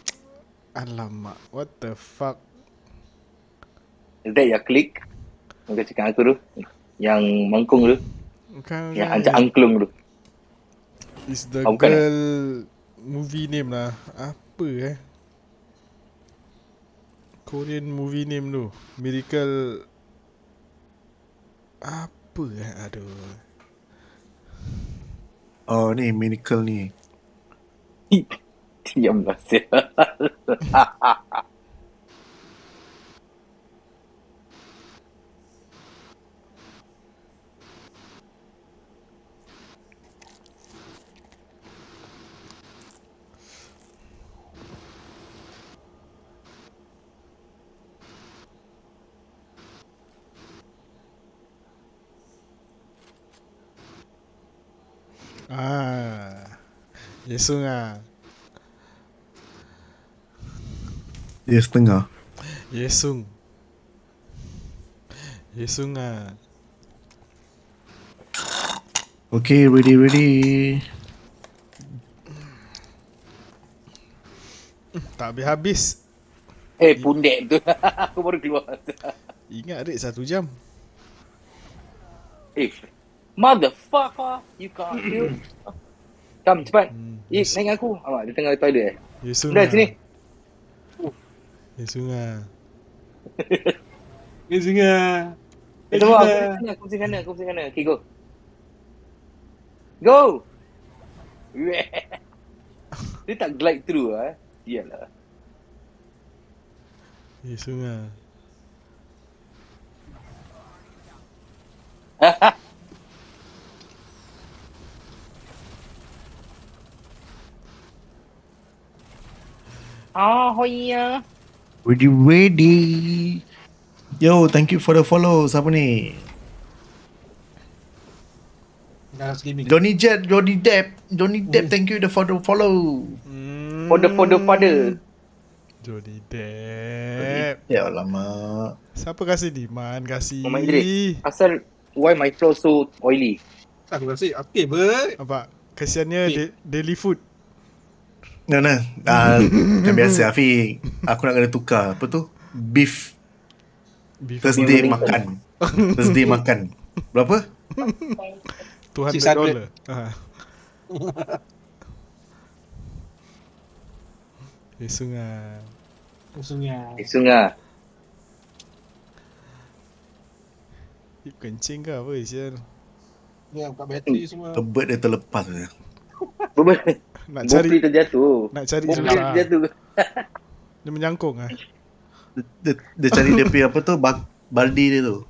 Alamak, what the fuck? Is that your click? Yang kau cakap aku tu. Yang mangkung tu. Bukan, Yang bukan. ancak angklung tu. It's the Oh, bukan, eh? girl movie name lah. Apa eh? Korean movie name tu. Miracle. Apa eh? Aduh. Oh ni Miracle ni. Diamlah sial. Ah. Yesung ah. Dia setengah. Yesung. Yesung ah. Okay, ready, ready. Tak habis-habis. Eh, pundek tu. Aku baru keluar. Ingat adik satu jam. Eh, motherfucker. You can't feel. Come, cepat. Hmm, Eh, naik aku. Awak, dia tengah toilet eh. Yesung Dah, ah. sini. Yesung ah. Ni singa. Eh, tunggu. Aku mesti sana, aku mesti sana, aku mesti sana. Okay, go. Go! Dia tak glide through lah eh. Iyalah. Yesung ah. Ah, oh iya. Ready, ready. Yo, thank you for the follow. Siapa ni? Garas Gaming. Johnny Jet, Johnny Depp. Johnny Depp, thank you for the follow. Hmm. For the, for the father. Johnny Depp. Ya alamak. Siapa kasih Diman kasih? Muhammad Idris. Asal, why my flow so oily? Aku rasa okey ber. Apa? Kesiannya Okay. da- daily food. Nah, nah. Uh, kan biasa Afiq. Aku nak kena tukar. Apa tu? Beef. Beef Thursday Wellington. makan. Thursday makan. Berapa? two hundred six hundred. dollar. Ha. Yesung ah. Maksudnya. Eh, Sungai. Eh, kencing ke apa sial? Ya, buka bateri semua. Kebet dia terlepas je. Bubble. Nak Bopli cari terjatuh. nak cari Bopli susah. terjatuh. Dia menyangkung ah. Dia, dia, dia cari dia punya apa tu? Bak, baldi dia tu.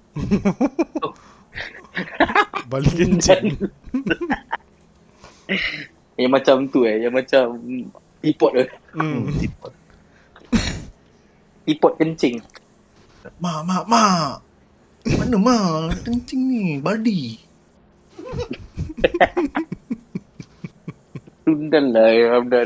Balik kencing. Yang macam tu eh. Yang macam teapot tu. Hmm. Tipot. Teapot kencing. Mak, mak, mak. Mana mak? Kencing ni. Baldi. Tundan lah ya Ramdan.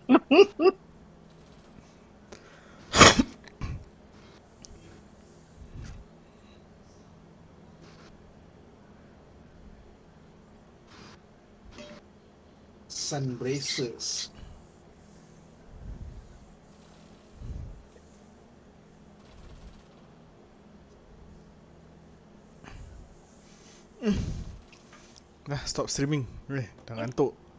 Sun braces. Dah stop streaming. Eh, dah ngantuk.